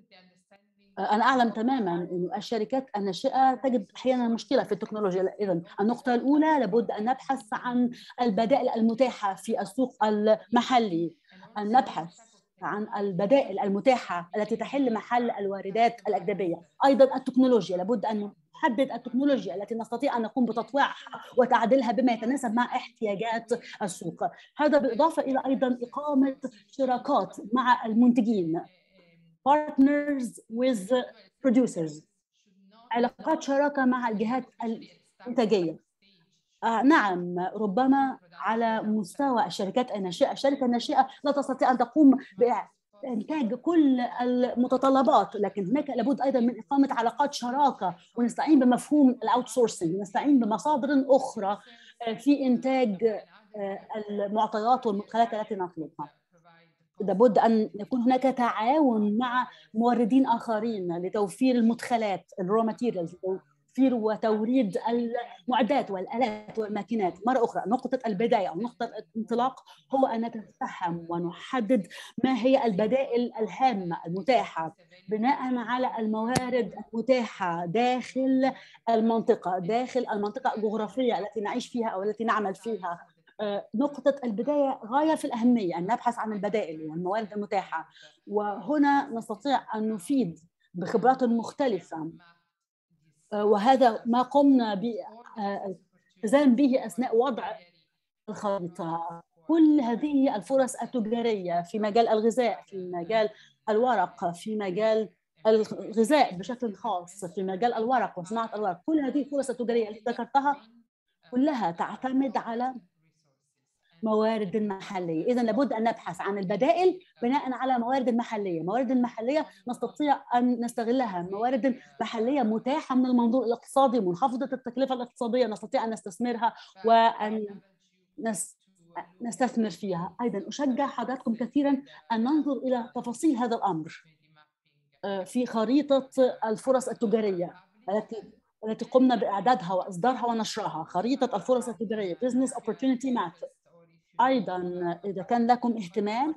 أنا أعلم تماماً أن الشركات الناشئة تجد أحياناً مشكلة في التكنولوجيا. إذن النقطة الأولى لابد أن نبحث عن البدائل المتاحة في السوق المحلي، أن نبحث عن البدائل المتاحة التي تحل محل الواردات الأجنبية. أيضاً التكنولوجيا لابد أن نحدد التكنولوجيا التي نستطيع أن نقوم بتطويعها وتعديلها بما يتناسب مع احتياجات السوق. هذا بالإضافة إلى أيضاً إقامة شراكات مع المنتجين partners with producers، علاقات شراكة مع الجهات الإنتاجية. آه نعم، ربما على مستوى الشركات الناشئة، الشركة الناشئة لا تستطيع أن تقوم بإنتاج كل المتطلبات، لكن هناك لابد أيضا من إقامة علاقات شراكة ونستعين بمفهوم الأوتسورسينج، نستعين بمصادر أخرى في إنتاج المعطيات والمدخلات التي نطلبها. لابد أن يكون هناك تعاون مع موردين آخرين لتوفير المدخلات الرو ماتيريالز، توفير وتوريد المعدات والآلات والماكينات. مرة أخرى نقطة البداية أو نقطة الانطلاق هو أن نتفهم ونحدد ما هي البدائل الهامة المتاحة بناء على الموارد المتاحة داخل المنطقة داخل المنطقة الجغرافية التي نعيش فيها أو التي نعمل فيها. نقطة البداية غاية في الأهمية، أن نبحث عن البدائل والموارد المتاحة، وهنا نستطيع أن نفيد بخبرات مختلفة، وهذا ما قمنا بالتزام به أثناء وضع الخريطة. كل هذه الفرص التجارية في مجال الغذاء، في مجال الورق، في مجال الغذاء بشكل خاص، في مجال الورق وصناعة الورق، كل هذه الفرص التجارية التي ذكرتها كلها تعتمد على موارد محلية. إذن لابد أن نبحث عن البدائل بناء على موارد محلية. موارد محلية نستطيع أن نستغلها، موارد محلية متاحة من المنظور الاقتصادي، منخفضة التكلفة الاقتصادية، نستطيع أن نستثمرها وأن نستثمر فيها. أيضا أشجع حضراتكم كثيرا أن ننظر إلى تفاصيل هذا الأمر في خريطة الفرص التجارية التي التي قمنا بإعدادها وإصدارها ونشرها، خريطة الفرص التجارية business opportunity map. أيضاً إذا كان لكم اهتمام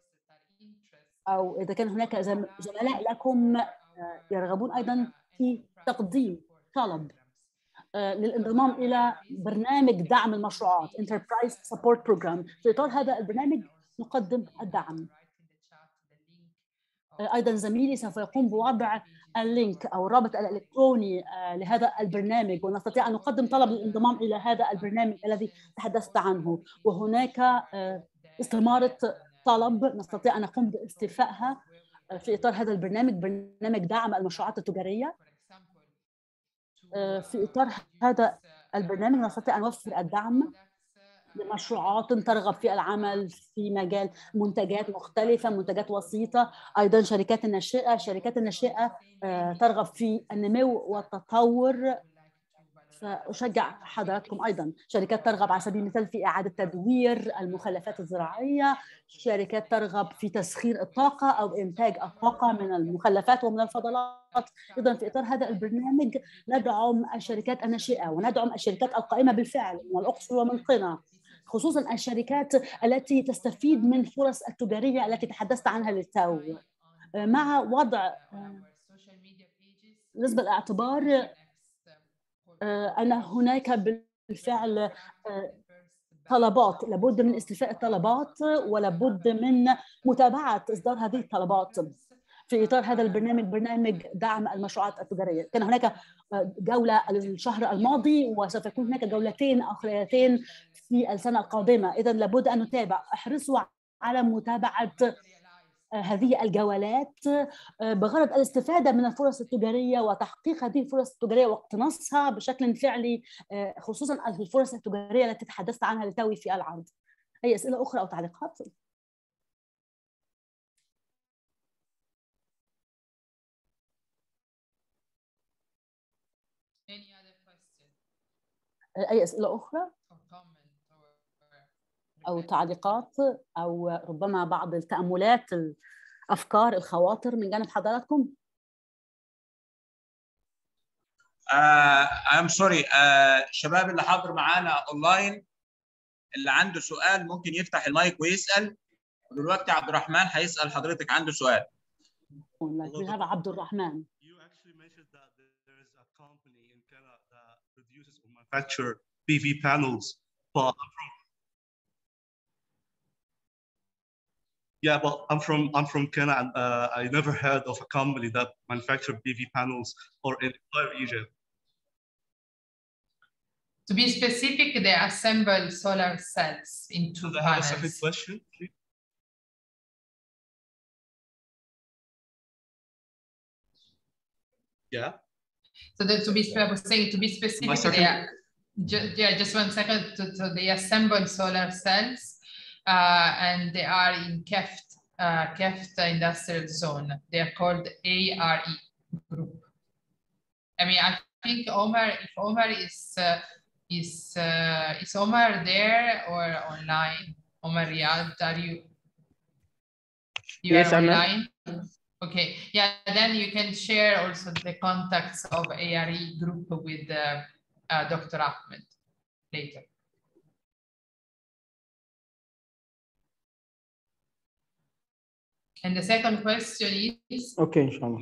أو إذا كان هناك زملاء لكم يرغبون أيضاً في تقديم طلب للانضمام إلى برنامج دعم المشروعات enterprise support program، في إطار هذا البرنامج نقدم الدعم. أيضا زميلي سوف يقوم بوضع اللينك أو الرابط الإلكتروني لهذا البرنامج، ونستطيع أن نقدم طلب للانضمام إلى هذا البرنامج الذي تحدثت عنه. وهناك استمارة طلب نستطيع أن نقوم باستيفائها في إطار هذا البرنامج، برنامج دعم المشروعات التجارية. في إطار هذا البرنامج نستطيع أن نوفر الدعم لمشروعات ترغب في العمل في مجال منتجات مختلفة، منتجات وسيطة، أيضا شركات الناشئة، شركات الناشئة ترغب في النمو والتطور. فأشجع حضراتكم أيضا شركات ترغب على سبيل المثال في إعادة تدوير المخلفات الزراعية، شركات ترغب في تسخير الطاقة أو إنتاج الطاقة من المخلفات ومن الفضلات. إذا في إطار هذا البرنامج ندعم الشركات الناشئة وندعم الشركات القائمة بالفعل من الأقصر ومن قنا، خصوصا الشركات التي تستفيد من الفرص التجارية التي تحدثت عنها للتو، مع وضع نسبة الاعتبار أن هناك بالفعل طلبات، لابد من استيفاء الطلبات ولابد من متابعة إصدار هذه الطلبات في إطار هذا البرنامج، برنامج دعم المشروعات التجارية. كان هناك جولة الشهر الماضي وسوف يكون هناك جولتين أخريتين في السنة القادمة، إذا لابد أن نتابع. احرصوا على متابعة هذه الجولات بغرض الاستفادة من الفرص التجارية وتحقيق هذه الفرص التجارية واقتناصها بشكل فعلي، خصوصا الفرص التجارية التي تحدثت عنها لتوي في العرض. أي أسئلة أخرى أو تعليقات؟ أي أسئلة أخرى أو تعليقات أو ربما بعض التأملات، الأفكار، الخواطر من جانب حضراتكم؟ ام سوري، الشباب اللي حاضر معانا اونلاين اللي عنده سؤال ممكن يفتح المايك ويسال. ودلوقتي عبد الرحمن هيسال حضرتك، عنده سؤال. هذا عبد الرحمن. You actually mentioned that there is a company in Canada that produces or manufacture P V panels, but I'm from yeah, but I'm from I'm from Canada, and uh, I never heard of a company that manufacture P V panels or in entire Egypt. To be specific, they assemble solar cells into so panels. I have a second question, please. Yeah. So that to be I was saying to be specific, second... they are, just, yeah, just one second. So, so they assemble solar cells, uh, and they are in K E F T, uh, K E F T industrial zone. They are called A R E group. I mean, I think Omar, if Omar is uh, is uh, is Omar there or online? Omar Riyad, are you? You yes, are I'm online. Okay, yeah, then you can share also the contacts of A R E group with uh, uh, Doctor Ahmed later. And the second question is? Okay, inshallah.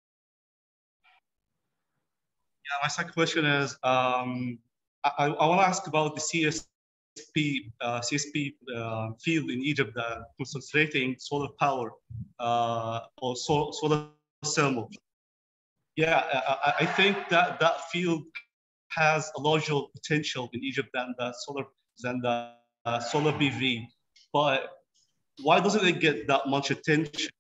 Yeah, my second question is, um, I, I want to ask about the C S P, uh, C S P uh, field in Egypt that concentrating solar power uh, or so, solar thermal. Yeah, I, I think that that field has a larger potential in Egypt than the solar than the uh, solar P V. But why doesn't it get that much attention?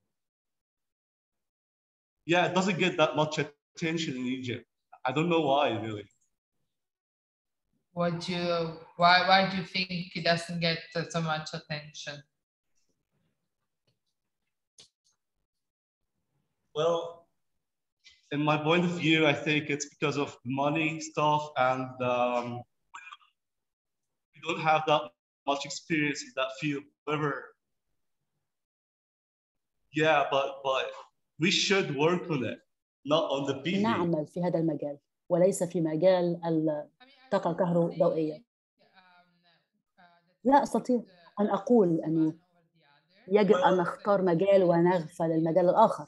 Yeah, it doesn't get that much attention in Egypt. I don't know why, really. What do you, why, why do you think it doesn't get so much attention? Well, in my point of view, I think it's because of money stuff, and um, we don't have that much experience in that field. However, yeah, but but we should work on it, not on the P V. نعمل في هذا المجال وليس في مجال الطاقة الكهروضوئية. لا أستطيع أن أقول أنه يجب أن نختار مجال ونغفل المجال الآخر.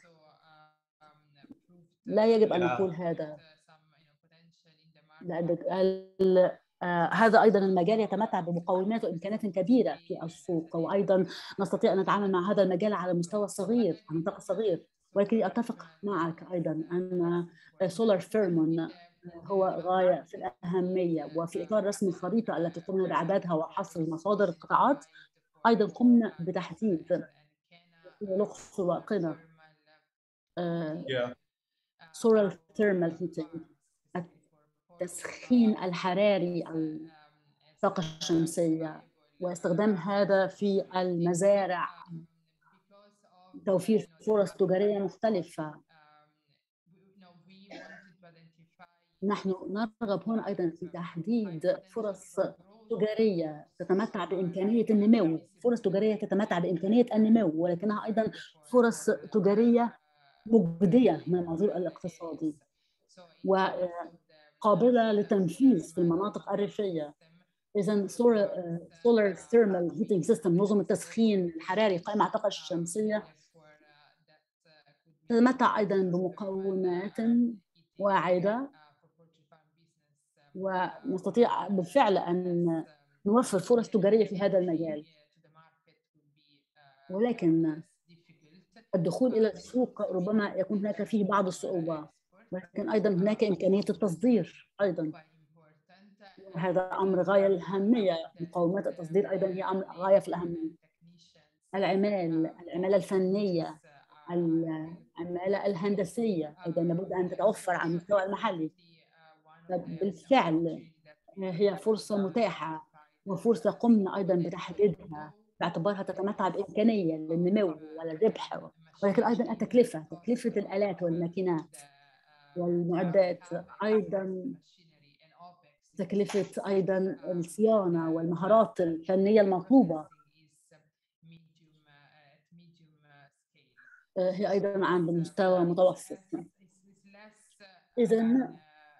لا يجب أن نقول هذا، لأن آه هذا أيضا المجال يتمتع بمقومات وإمكانات كبيرة في السوق، وأيضا نستطيع أن نتعامل مع هذا المجال على مستوى صغير، على نطاق صغير. ولكن أتفق معك أيضا أن سولار ثيرمون هو غاية في الأهمية، وفي إطار رسم الخريطة التي قمنا بإعدادها وحصر مصادر القطاعات، أيضا قمنا بتحديد الأقصر وقنا سولار ثيرمال هيتنج، التسخين الحراري الطاقة الشمسية، واستخدام هذا في المزارع، توفير فرص تجارية مختلفة. نحن نرغب هنا أيضا في تحديد فرص تجارية تتمتع بإمكانية النمو، فرص تجارية تتمتع بإمكانية النمو، ولكنها أيضا فرص تجارية مجدية من المنظور الاقتصادي وقابلة للتنفيذ في المناطق الريفية. إذن solar thermal heating system، نظم التسخين الحراري قائمة على الطاقة الشمسية، تتمتع أيضا بمقومات واعدة، ونستطيع بالفعل أن نوفر فرص تجارية في هذا المجال. ولكن الدخول إلى السوق ربما يكون هناك فيه بعض الصعوبة، ولكن أيضا هناك إمكانية التصدير أيضا، هذا أمر غاية الأهمية. مقومات التصدير أيضا هي أمر غاية في الأهمية. العمال، العمالة الفنية، العمالة الهندسية أيضا لابد أن تتوفر على المستوى المحلي. بالفعل هي فرصة متاحة وفرصة قمنا أيضا بتحديدها باعتبارها تتمتع بإمكانية للنمو وللربح، ولكن أيضا التكلفة، تكلفة الآلات والماكينات والمعدات، أيضا تكلفة أيضا الصيانة والمهارات الفنية المطلوبة هي أيضا عن مستوى متوسط. إذن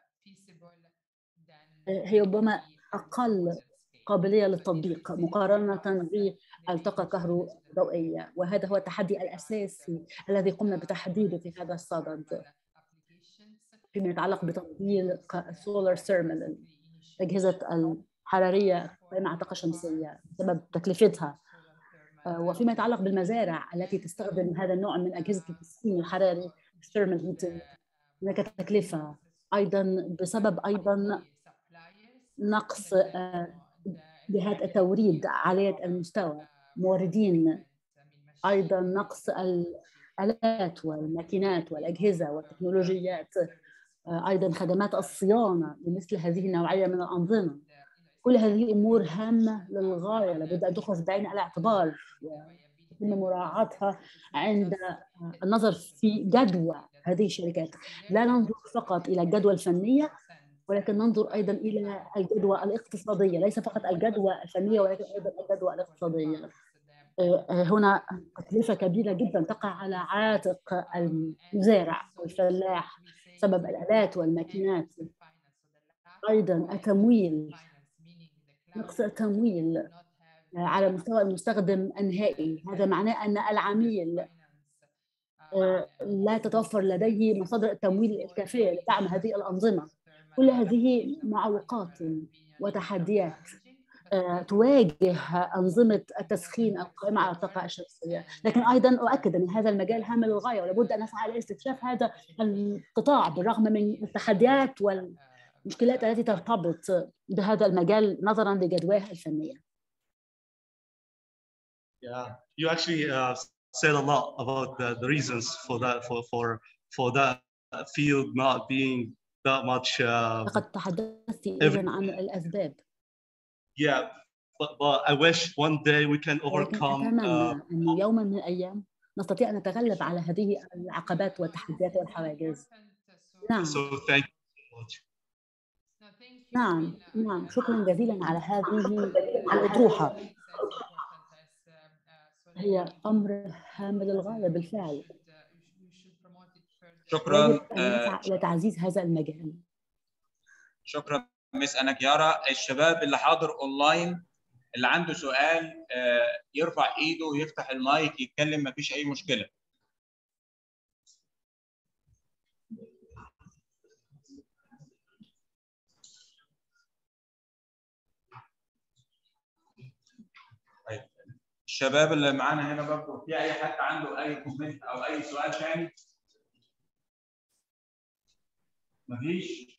هي ربما أقل قابلية للتطبيق مقارنة بالطاقة الكهروضوئية، وهذا هو التحدي الأساسي الذي قمنا بتحديده في هذا الصدد فيما يتعلق بتطبيق السولار ثيرمال، الأجهزة الحرارية مع الطاقة الشمسية بسبب تكلفتها. وفيما يتعلق بالمزارع التي تستخدم هذا النوع من أجهزة التسخين الحراري الثيرمال هيتنج، هناك تكلفة أيضا بسبب أيضا نقص جهات التوريد عالية المستوى، موردين، أيضا نقص الآلات والماكينات والأجهزة والتكنولوجيات، أيضا خدمات الصيانة لمثل هذه النوعية من الأنظمة. كل هذه أمور هامة للغاية لابد أن تؤخذ بعين الاعتبار ويتم مراعاتها عند النظر في جدوى هذه الشركات. لا ننظر فقط إلى الجدوى الفنية، ولكن ننظر أيضا إلى الجدوى الاقتصادية، ليس فقط الجدوى الفنية ولكن أيضا الجدوى الاقتصادية. هنا تكلفة كبيرة جدا تقع على عاتق المزارع والفلاح بسبب الآلات والماكينات، أيضا التمويل، نقص التمويل على مستوى المستخدم النهائي. هذا معناه أن العميل لا تتوفر لديه مصادر التمويل الكافية لدعم هذه الأنظمة. كل هذه معوقات وتحديات تواجه أنظمة التسخين القائمة على الطاقة الشمسية، لكن أيضا أؤكد أن هذا المجال هام للغاية ولابد أن نسعى لاستكشاف هذا القطاع بالرغم من التحديات والمشكلات التي ترتبط بهذا المجال نظرا لجدواه الفنية. Yeah, you actually uh, said a lot about the, the reasons for that for for for that field not being that much. Uh, لقد تحدثت إذن عن الأسباب. Yeah, but, but I wish one day we can overcome. أتمنى uh, أن يوما من الأيام نستطيع أن نتغلب على هذه العقبات والتحديات والحواجز. نعم. So thank you so much. نعم نعم شكرا جزيلا على هذه الأطروحة، هي أمر هام للغاية بالفعل. شكرا. يجب أن نسعى إلى تعزيز هذا المجال. شكرا مس أناكيارا. الشباب اللي حاضر أونلاين اللي عنده سؤال يرفع إيده ويفتح المايك يتكلم، مفيش أي مشكلة. الشباب اللي معانا هنا برضه في اي حد عنده اي كومنت او اي سؤال ثاني؟ مفيش؟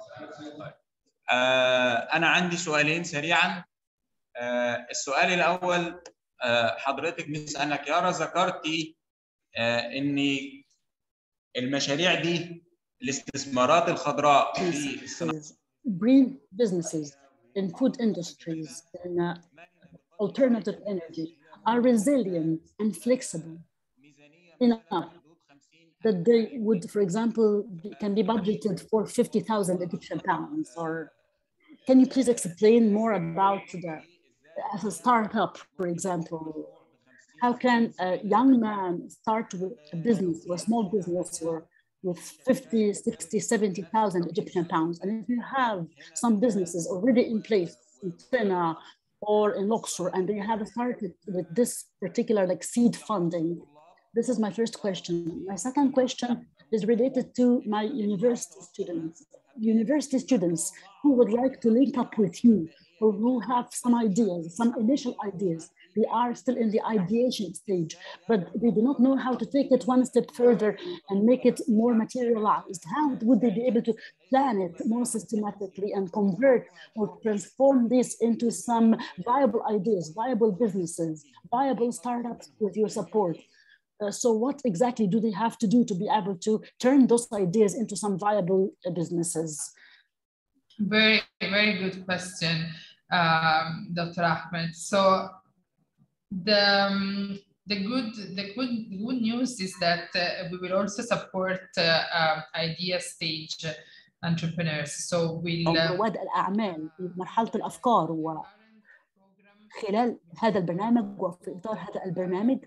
آه انا عندي سؤالين سريعا. آه السؤال الاول، آه حضرتك مس أناكيارا ذكرتي آه ان المشاريع دي الاستثمارات الخضراء في الصناعه green businesses in food industries in uh, alternative energy are resilient and flexible enough that they would, for example, be, can be budgeted for fifty thousand Egyptian pounds. Or can you please explain more about the, as a startup, for example, how can a young man start with a business or a small business or with fifty, sixty, seventy thousand Egyptian pounds? And if you have some businesses already in place in Qena or in Luxor, and they have started with this particular like seed funding, this is my first question. My second question is related to my university students, university students who would like to link up with you or who have some ideas, some initial ideas. They are still in the ideation stage, but they do not know how to take it one step further and make it more materialized. How would they be able to plan it more systematically and convert or transform this into some viable ideas, viable businesses, viable startups with your support? Uh, so what exactly do they have to do to be able to turn those ideas into some viable uh, businesses? Very, very good question, um, Doctor Ahmed. So the, um, the, good, the good, good news is that uh, we will also support uh, uh, idea stage entrepreneurs. So we'll... رواد الأعمال في مرحلة الأفكار، وخلال هذا البرنامج وفي إطار هذا البرنامج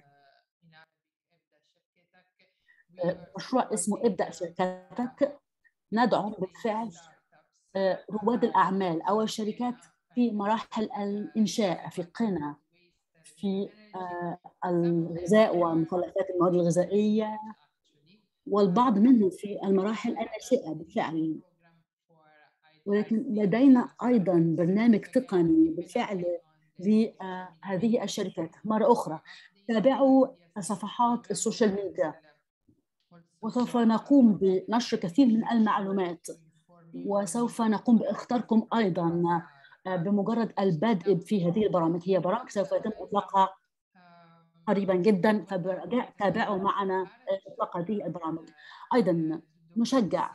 مشروع اسمه ابدأ شركتك، ندعم بالفعل رواد الأعمال أو الشركات في مراحل الإنشاء في قنا، في الغذاء ومخلفات المواد الغذائية، والبعض منهم في المراحل الناشئة بالفعل. ولكن لدينا أيضا برنامج تقني بالفعل لهذه الشركات. مرة أخرى تابعوا صفحات السوشيال ميديا، وسوف نقوم بنشر كثير من المعلومات، وسوف نقوم باختاركم أيضا بمجرد البدء في هذه البرامج. هي برامج سوف يتم إطلاقها قريبا جدا، فبرجاء تابعوا معنا إطلاق هذه البرامج. أيضا نشجع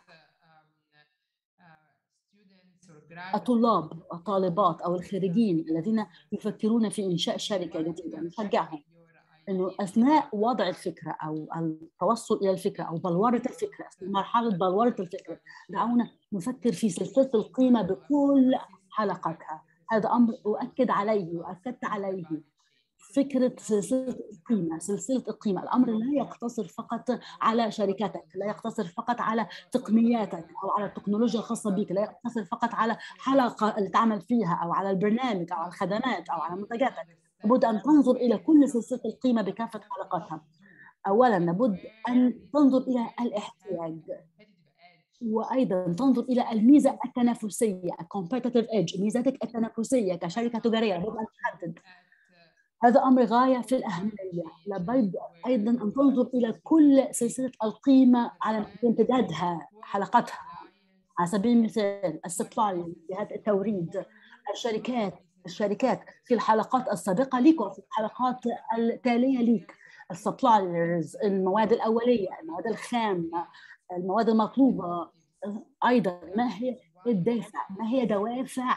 الطلاب والطالبات أو الخريجين الذين يفكرون في إنشاء شركة جديدة، نشجعهم إنه أثناء وضع الفكرة أو التوصل إلى الفكرة أو بلورة الفكرة، في مرحلة بلورة الفكرة دعونا نفكر في سلسلة القيمة بكل حلقاتها. هذا أمر أؤكد عليه وأكدت عليه. فكرة سلسلة القيمة، سلسلة القيمة، الأمر لا يقتصر فقط على شركاتك، لا يقتصر فقط على تقنياتك أو على التكنولوجيا الخاصة بك، لا يقتصر فقط على حلقة اللي تعمل فيها أو على البرنامج أو على الخدمات أو على منتجاتك. لابد أن تنظر إلى كل سلسلة القيمة بكافة حلقاتها. أولاً لابد أن تنظر إلى الاحتياج، وأيضاً تنظر إلى الميزة التنافسية competitive edge، ميزاتك التنافسية كشركة تجارية لابد أن تحدد. هذا أمر غاية في الأهمية. لابد أيضاً أن تنظر إلى كل سلسلة القيمة على امتدادها، حلقاتها. على سبيل المثال السبلاي، جهات التوريد، الشركات الشركات في الحلقات السابقة ليك وفي الحلقات التالية ليك، السبلايرز، المواد الأولية، المواد الخام، المواد المطلوبة. أيضا ما هي الدافع، ما هي دوافع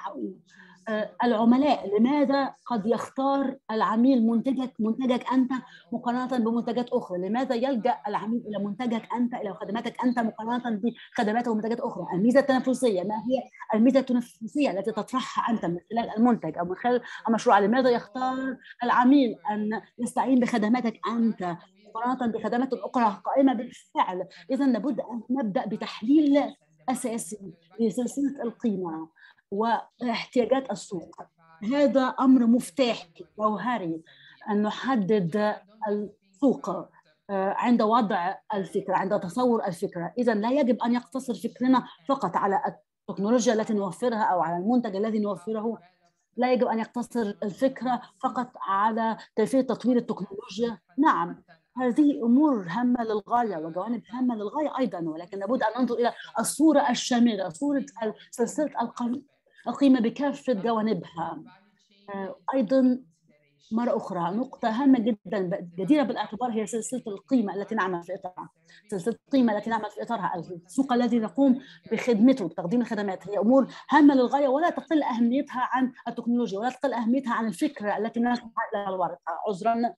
العملاء، لماذا قد يختار العميل منتجك منتجك أنت مقارنة بمنتجات أخرى، لماذا يلجأ العميل إلى منتجك أنت، إلى خدماتك أنت مقارنة بخدمات ومنتجات أخرى. الميزة التنافسية، ما هي الميزة التنافسية التي تطرحها أنت من خلال المنتج أو من خلال المشروع، لماذا يختار العميل أن يستعين بخدماتك أنت مقارنة بخدمات أخرى قائمة بالفعل. إذا لابد أن نبدأ بتحليل أساسي لسلسلة القيمة واحتياجات السوق. هذا أمر مفتاحي جوهري أن نحدد السوق عند وضع الفكرة، عند تصور الفكرة. إذا لا يجب أن يقتصر فكرنا فقط على التكنولوجيا التي نوفرها أو على المنتج الذي نوفره، لا يجب أن يقتصر الفكرة فقط على كيفية تطوير التكنولوجيا. نعم، هذه أمور هامة للغاية وجوانب هامة للغاية أيضا، ولكن لابد أن ننظر إلى الصورة الشاملة، صورة سلسلة القيمة بكافة جوانبها. أيضا مرة أخرى نقطة هامة جدا جديرة بالاعتبار هي سلسلة القيمة التي نعمل في إطارها. سلسلة القيمة التي نعمل في إطارها، السوق الذي نقوم بخدمته، بتقديم الخدمات، هي أمور هامة للغاية ولا تقل أهميتها عن التكنولوجيا ولا تقل أهميتها عن الفكرة التي نسعى إلى الورقة. عذرا.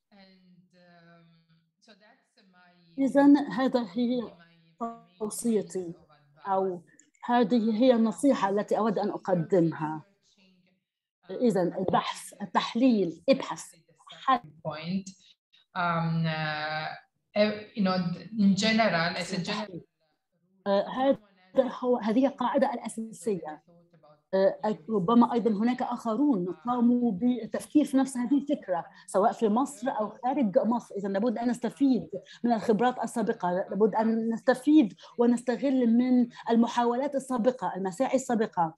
إذن هذا هي توصيتي، أو هذه هي النصيحة التي أود أن أقدمها. إذن البحث، التحليل، ابحث. point. Um, uh, you know, in general, as a general, هذا هو هذه القاعدة الأساسية. ربما أيضا هناك آخرون قاموا بالتفكير في نفس هذه الفكرة سواء في مصر أو خارج مصر. إذا لابد أن نستفيد من الخبرات السابقة، لابد أن نستفيد ونستغل من المحاولات السابقة، المساعي السابقة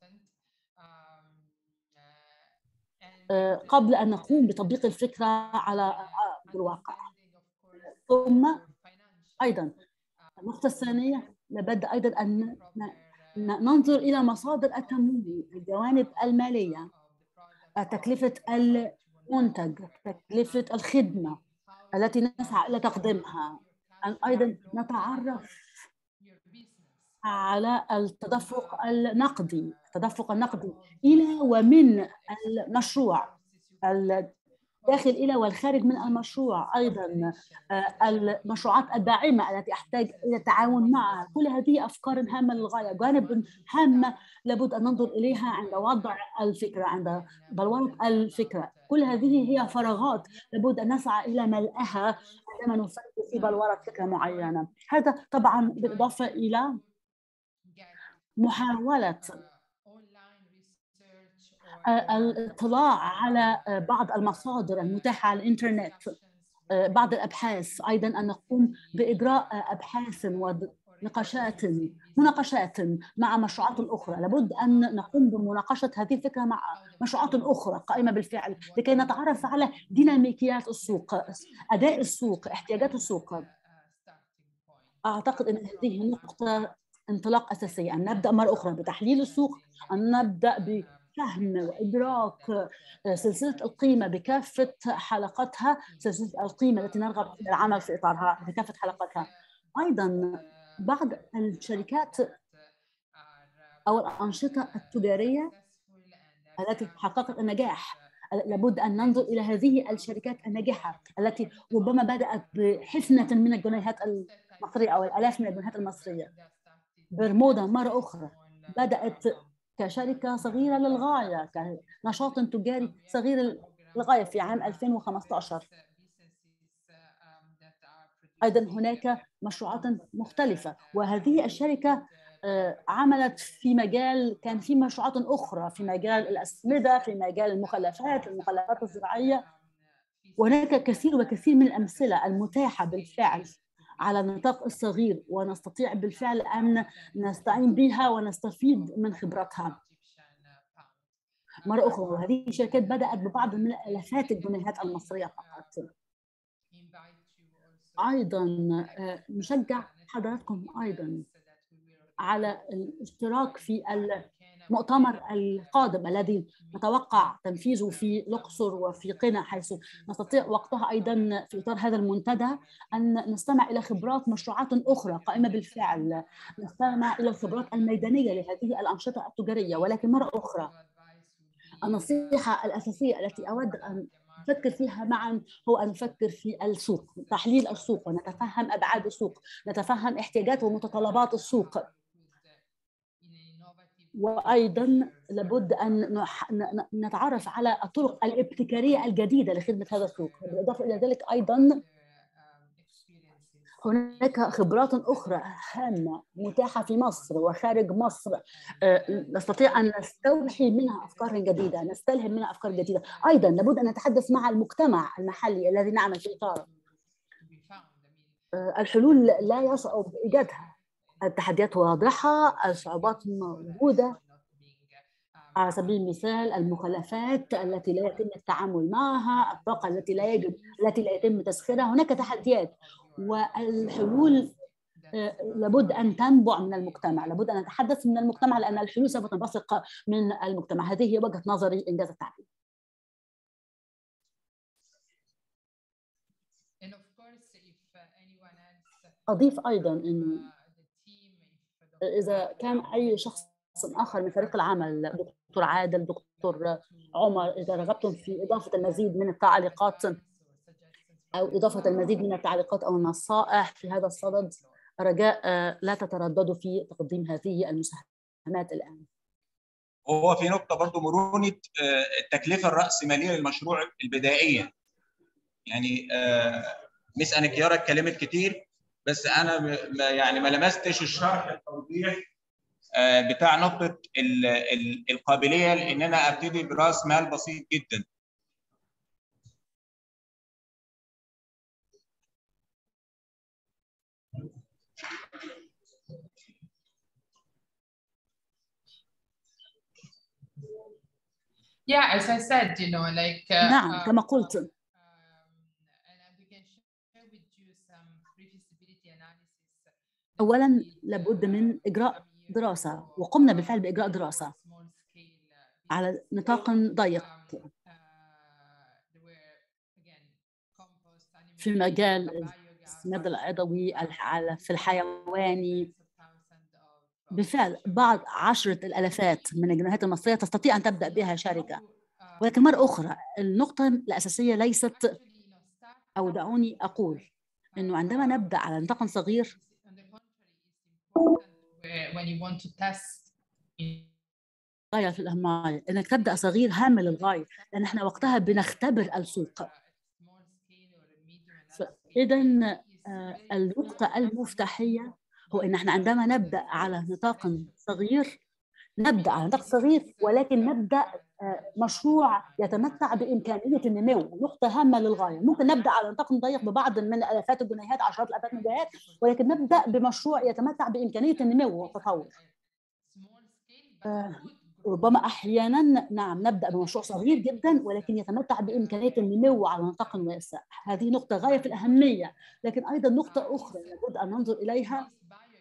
قبل أن نقوم بتطبيق الفكرة على الواقع. ثم أيضا النقطة الثانية، لابد أيضا أن ننظر إلى مصادر التمويل، الجوانب المالية، تكلفة المنتج، تكلفة الخدمة التي نسعى إلى تقديمها. أن أيضا نتعرف على التدفق النقدي، التدفق النقدي إلى ومن المشروع، الداخل إلى والخارج من المشروع. أيضا المشروعات الداعمة التي أحتاج إلى التعاون معها. كل هذه أفكار هامة للغاية، جوانب هامة لابد أن ننظر إليها عند وضع الفكرة، عند بلورة الفكرة. كل هذه هي فراغات لابد أن نسعى إلى ملئها عندما نفكر في بلورة فكرة معينة. هذا طبعا بالإضافة إلى محاولة الاطلاع على بعض المصادر المتاحة على الإنترنت، بعض الأبحاث، أيضا أن نقوم بإجراء أبحاث ونقاشات مناقشات مع مشروعات أخرى. لابد أن نقوم بمناقشة هذه الفكرة مع مشروعات أخرى قائمة بالفعل لكي نتعرف على ديناميكيات السوق، أداء السوق، احتياجات السوق. أعتقد أن هذه نقطة انطلاق أساسية، أن نبدأ مرة أخرى بتحليل السوق، أن نبدأ بفهم وإدراك سلسلة القيمة بكافة حلقاتها، سلسلة القيمة التي نرغب في العمل في إطارها بكافة حلقاتها. أيضا بعض الشركات أو الأنشطة التجارية التي حققت النجاح، لابد أن ننظر إلى هذه الشركات الناجحة التي ربما بدأت بحفنة من الجنيهات المصرية أو الآلاف من الجنيهات المصرية. برمودا مرة أخرى بدأت كشركة صغيرة للغاية، كنشاط تجاري صغير للغاية في عام ألفين وخمسة عشر. أيضا هناك مشروعات مختلفة، وهذه الشركة عملت في مجال، كان في مشروعات أخرى في مجال الأسمدة، في مجال المخلفات، المخلفات الزراعية. وهناك كثير وكثير من الأمثلة المتاحة بالفعل على النطاق الصغير، ونستطيع بالفعل أن نستعين بها ونستفيد من خبرتها. مرة أخرى، وهذه الشركات بدأت ببعض من الآلافات الجنيهات المصرية فقط. أيضا نشجع حضراتكم أيضا على الاشتراك في المؤتمر القادم الذي نتوقع تنفيذه في الأقصر وفي قنا، حيث نستطيع وقتها أيضا في إطار هذا المنتدى أن نستمع إلى خبرات مشروعات أخرى قائمة بالفعل، نستمع إلى الخبرات الميدانية لهذه الأنشطة التجارية. ولكن مرة أخرى، النصيحة الأساسية التي أود أن نفكر فيها معا هو أن نفكر في السوق، تحليل السوق، ونتفهم أبعاد السوق، نتفهم احتياجات ومتطلبات السوق. وأيضا لابد أن نتعرف على الطرق الابتكارية الجديدة لخدمة هذا السوق. بالإضافة إلى ذلك أيضا هناك خبرات أخرى هامة متاحة في مصر وخارج مصر، نستطيع أن نستوحي منها أفكار جديدة، نستلهم منها أفكار جديدة. أيضا لابد أن نتحدث مع المجتمع المحلي الذي نعمل في إطاره. الحلول لا يصعب إيجادها، التحديات واضحة، الصعوبات موجودة. على سبيل المثال المخلفات التي لا يتم التعامل معها، الطاقة التي لا يجب التي لا يتم تسخيرها. هناك تحديات، والحلول لابد أن تنبع من المجتمع، لابد أن نتحدث من المجتمع، لأن الحلول سوف تنبثق من المجتمع. هذه هي وجهة نظري إنجاز التعبير. أضيف أيضا أنه إذا كان أي شخص آخر من فريق العمل، دكتور عادل، دكتور عمر، إذا رغبتم في إضافة المزيد من التعليقات أو إضافة المزيد من التعليقات أو النصائح في هذا الصدد، رجاء لا تترددوا في تقديم هذه المساهمات الآن. هو في نقطة برضو مرونة التكلفة الرأسمالية للمشروع البدائية. يعني مس أنيكيارا اتكلمت كتير، بس أنا يعني ما لمستش الشرح التوضيح بتاع نقطة القابلية لأن أنا أبتدي برأس مال بسيط جدا. Yeah, as I said, you know, like uh, نعم كما قلت. um, and we can share with you some pre-feasibility analysis. أولاً لابد من إجراء دراسة، وقمنا بالفعل بإجراء دراسة على نطاق ضيق في مجال السماد العضوي، في الحيواني. بالفعل بعض عشرة الآلافات من الجنيهات المصرية تستطيع أن تبدأ بها شركة، ولكن مرة أخرى النقطة الأساسية ليست، أو دعوني أقول أنه عندما نبدأ على نطاق صغير غاية في الأهمية أنك تبدأ صغير هام للغاية، لأن احنا وقتها بنختبر السوق. إذا النقطة المفتاحية هو أن احنا عندما نبدأ على نطاق صغير، نبدأ على نطاق صغير ولكن نبدأ مشروع يتمتع بإمكانية النمو. نقطة هامة للغاية. ممكن نبدأ على نطاق ضيق ببعض من آلاف الجنيهات، عشرات الآلاف الجنيهات، ولكن نبدأ بمشروع يتمتع بإمكانية النمو والتطور. آه ربما أحيانا نعم نبدأ بمشروع صغير جدا ولكن يتمتع بإمكانية النمو على نطاق واسع. هذه نقطة غاية في الأهمية. لكن أيضا نقطة أخرى لابد أن ننظر إليها،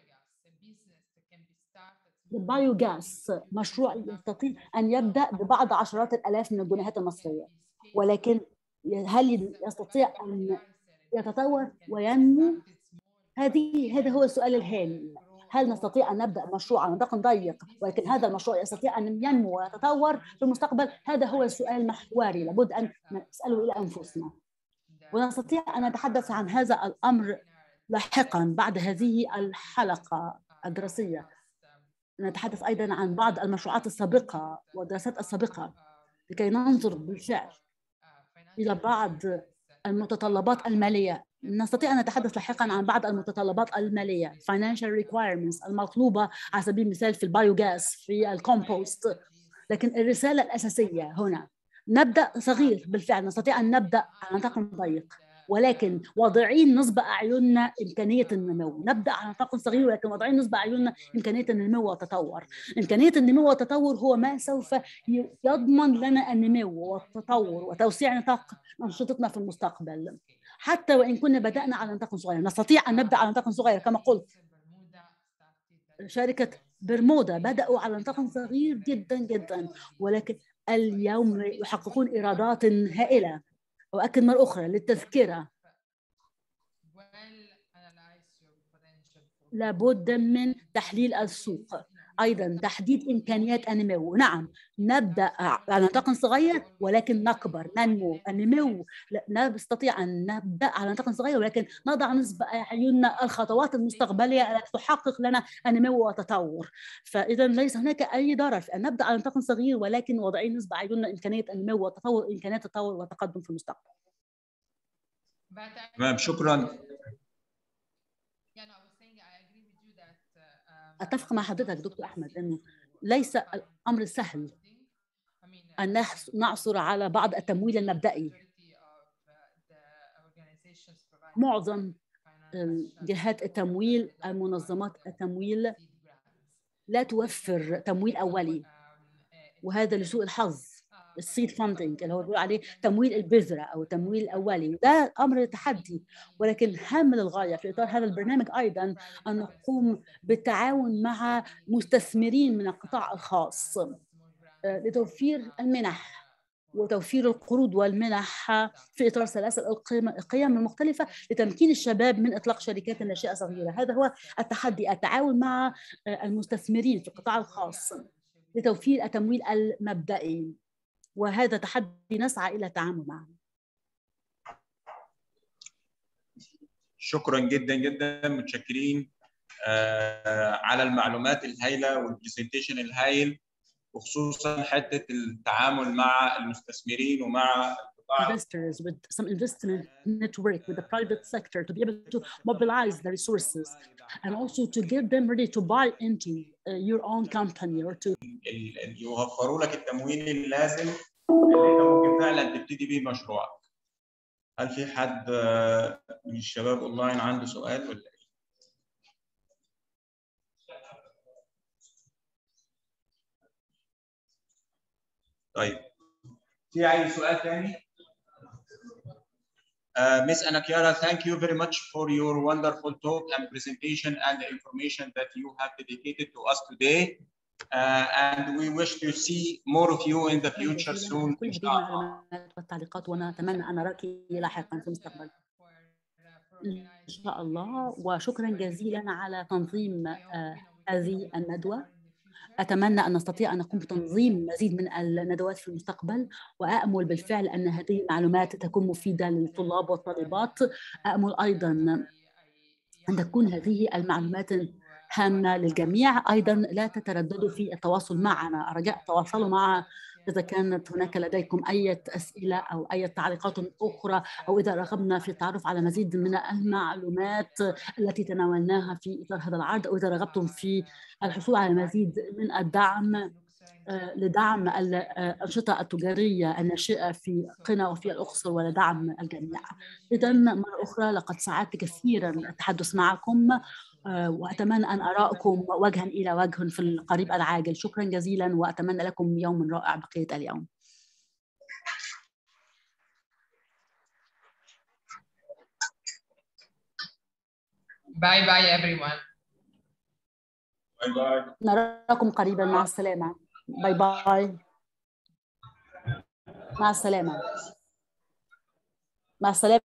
البايوغاز، مشروع يستطيع أن يبدأ ببعض عشرات الآلاف من الجنيهات المصرية، ولكن هل يستطيع أن يتطور وينمو؟ هذه هذا هو السؤال الهام. هل نستطيع أن نبدأ مشروع على نطاق ضيق ولكن هذا المشروع يستطيع أن ينمو ويتطور في المستقبل؟ هذا هو السؤال المحوري لابد أن نسأله إلى أنفسنا، ونستطيع أن نتحدث عن هذا الأمر لاحقا بعد هذه الحلقة الدراسية. نتحدث أيضا عن بعض المشروعات السابقة والدراسات السابقة لكي ننظر بالفعل إلى بعض المتطلبات المالية. نستطيع أن نتحدث لاحقا عن بعض المتطلبات المالية financial requirements المطلوبة على سبيل المثال في البايوغاز، في الكومبوست. لكن الرسالة الأساسية هنا نبدأ صغير. بالفعل نستطيع أن نبدأ على نطاق ضيق ولكن واضعين نصب أعيننا إمكانية النمو. نبدأ على نطاق صغير ولكن واضعين نصب أعيننا إمكانية النمو والتطور. إمكانية النمو والتطور هو ما سوف يضمن لنا النمو والتطور وتوسيع نطاق أنشطتنا في المستقبل. حتى وإن كنا بدأنا على نطاق صغير نستطيع أن نبدأ على نطاق صغير. كما قلت شركة برمودا بدأوا على نطاق صغير جدا جدا ولكن اليوم يحققون إيرادات هائلة. وأكد مرة أخرى للتذكرة، لابد من تحليل السوق، أيضا تحديد إمكانيات النمو. نعم نبدأ على نطاق صغير ولكن نكبر ننمو. النمو لا نستطيع أن نبدأ على نطاق صغير ولكن نضع نصب أعيننا الخطوات المستقبلية التي تحقق لنا النمو والتطور. فإذا ليس هناك أي ضرر في أن نبدأ على نطاق صغير ولكن وضعين نصب أعيننا إمكانية النمو والتطور، إمكانيات التطور والتقدم في المستقبل. تمام، شكرا. أتفق مع حضرتك دكتور أحمد أنه ليس الأمر سهل أن نعثر على بعض التمويل المبدئي. معظم جهات التمويل، المنظمات التمويل لا توفر تمويل أولي، وهذا لسوء الحظ. السيد فاندنج اللي هو بيقول عليه تمويل البذرة أو تمويل الأولي، وده أمر تحدي، ولكن هام للغاية في إطار هذا البرنامج أيضا أن نقوم بالتعاون مع مستثمرين من القطاع الخاص لتوفير المنح وتوفير القروض والمنح في إطار سلاسل القيم المختلفة لتمكين الشباب من إطلاق شركات ناشئة صغيرة. هذا هو التحدي، التعاون مع المستثمرين في القطاع الخاص لتوفير التمويل المبدئي، وهذا تحدي نسعى إلى التعامل معه. شكرا جدا جدا، متشكرين آه على المعلومات الهائلة والبرزنتيشن الهائل، وخصوصا حته التعامل مع المستثمرين ومع investors with some investment network with the private sector to be able to mobilize the resources and also to get them ready to buy into uh, your own company or to يوفروا لك التمويل اللازم اللي انت ممكن فعلا تبتدي بيه مشروعك. هل في حد من الشباب اونلاين عنده سؤال ولا ايه؟ طيب في اي سؤال ثاني؟ Uh, Miss Annachiara, thank you very much for your wonderful talk and presentation and the information that you have dedicated to us today. Uh, and we wish to see more of you in the future soon. كل هذه المعلومات والتعليقات، ونتمنى أن نراك لاحقا في المستقبل إن شاء الله. وشكرا جزيلا على تنظيم uh, هذه الندوة. أتمنى أن نستطيع أن نقوم بتنظيم مزيد من الندوات في المستقبل، وأأمل بالفعل أن هذه المعلومات تكون مفيدة للطلاب والطالبات. أأمل أيضا أن تكون هذه المعلومات هامة للجميع. أيضا لا تترددوا في التواصل معنا، رجاء تواصلوا مع إذا كانت هناك لديكم أي أسئلة أو أي تعليقات أخرى، أو إذا رغبنا في التعرف على مزيد من المعلومات التي تناولناها في إطار هذا العرض، أو إذا رغبتم في الحصول على مزيد من الدعم لدعم الأنشطة التجارية الناشئة في قنا وفي الأقصر ولدعم الجميع. إذا مرة أخرى لقد سعدت كثيرا التحدث معكم، وأتمنى أن أراكم وجها إلى وجه في القريب العاجل. شكرا جزيلا، وأتمنى لكم يوم رائع بقية اليوم. باي باي everyone. باي باي. نراكم قريبا، مع السلامة. باي باي. مع السلامة. مع السلامة.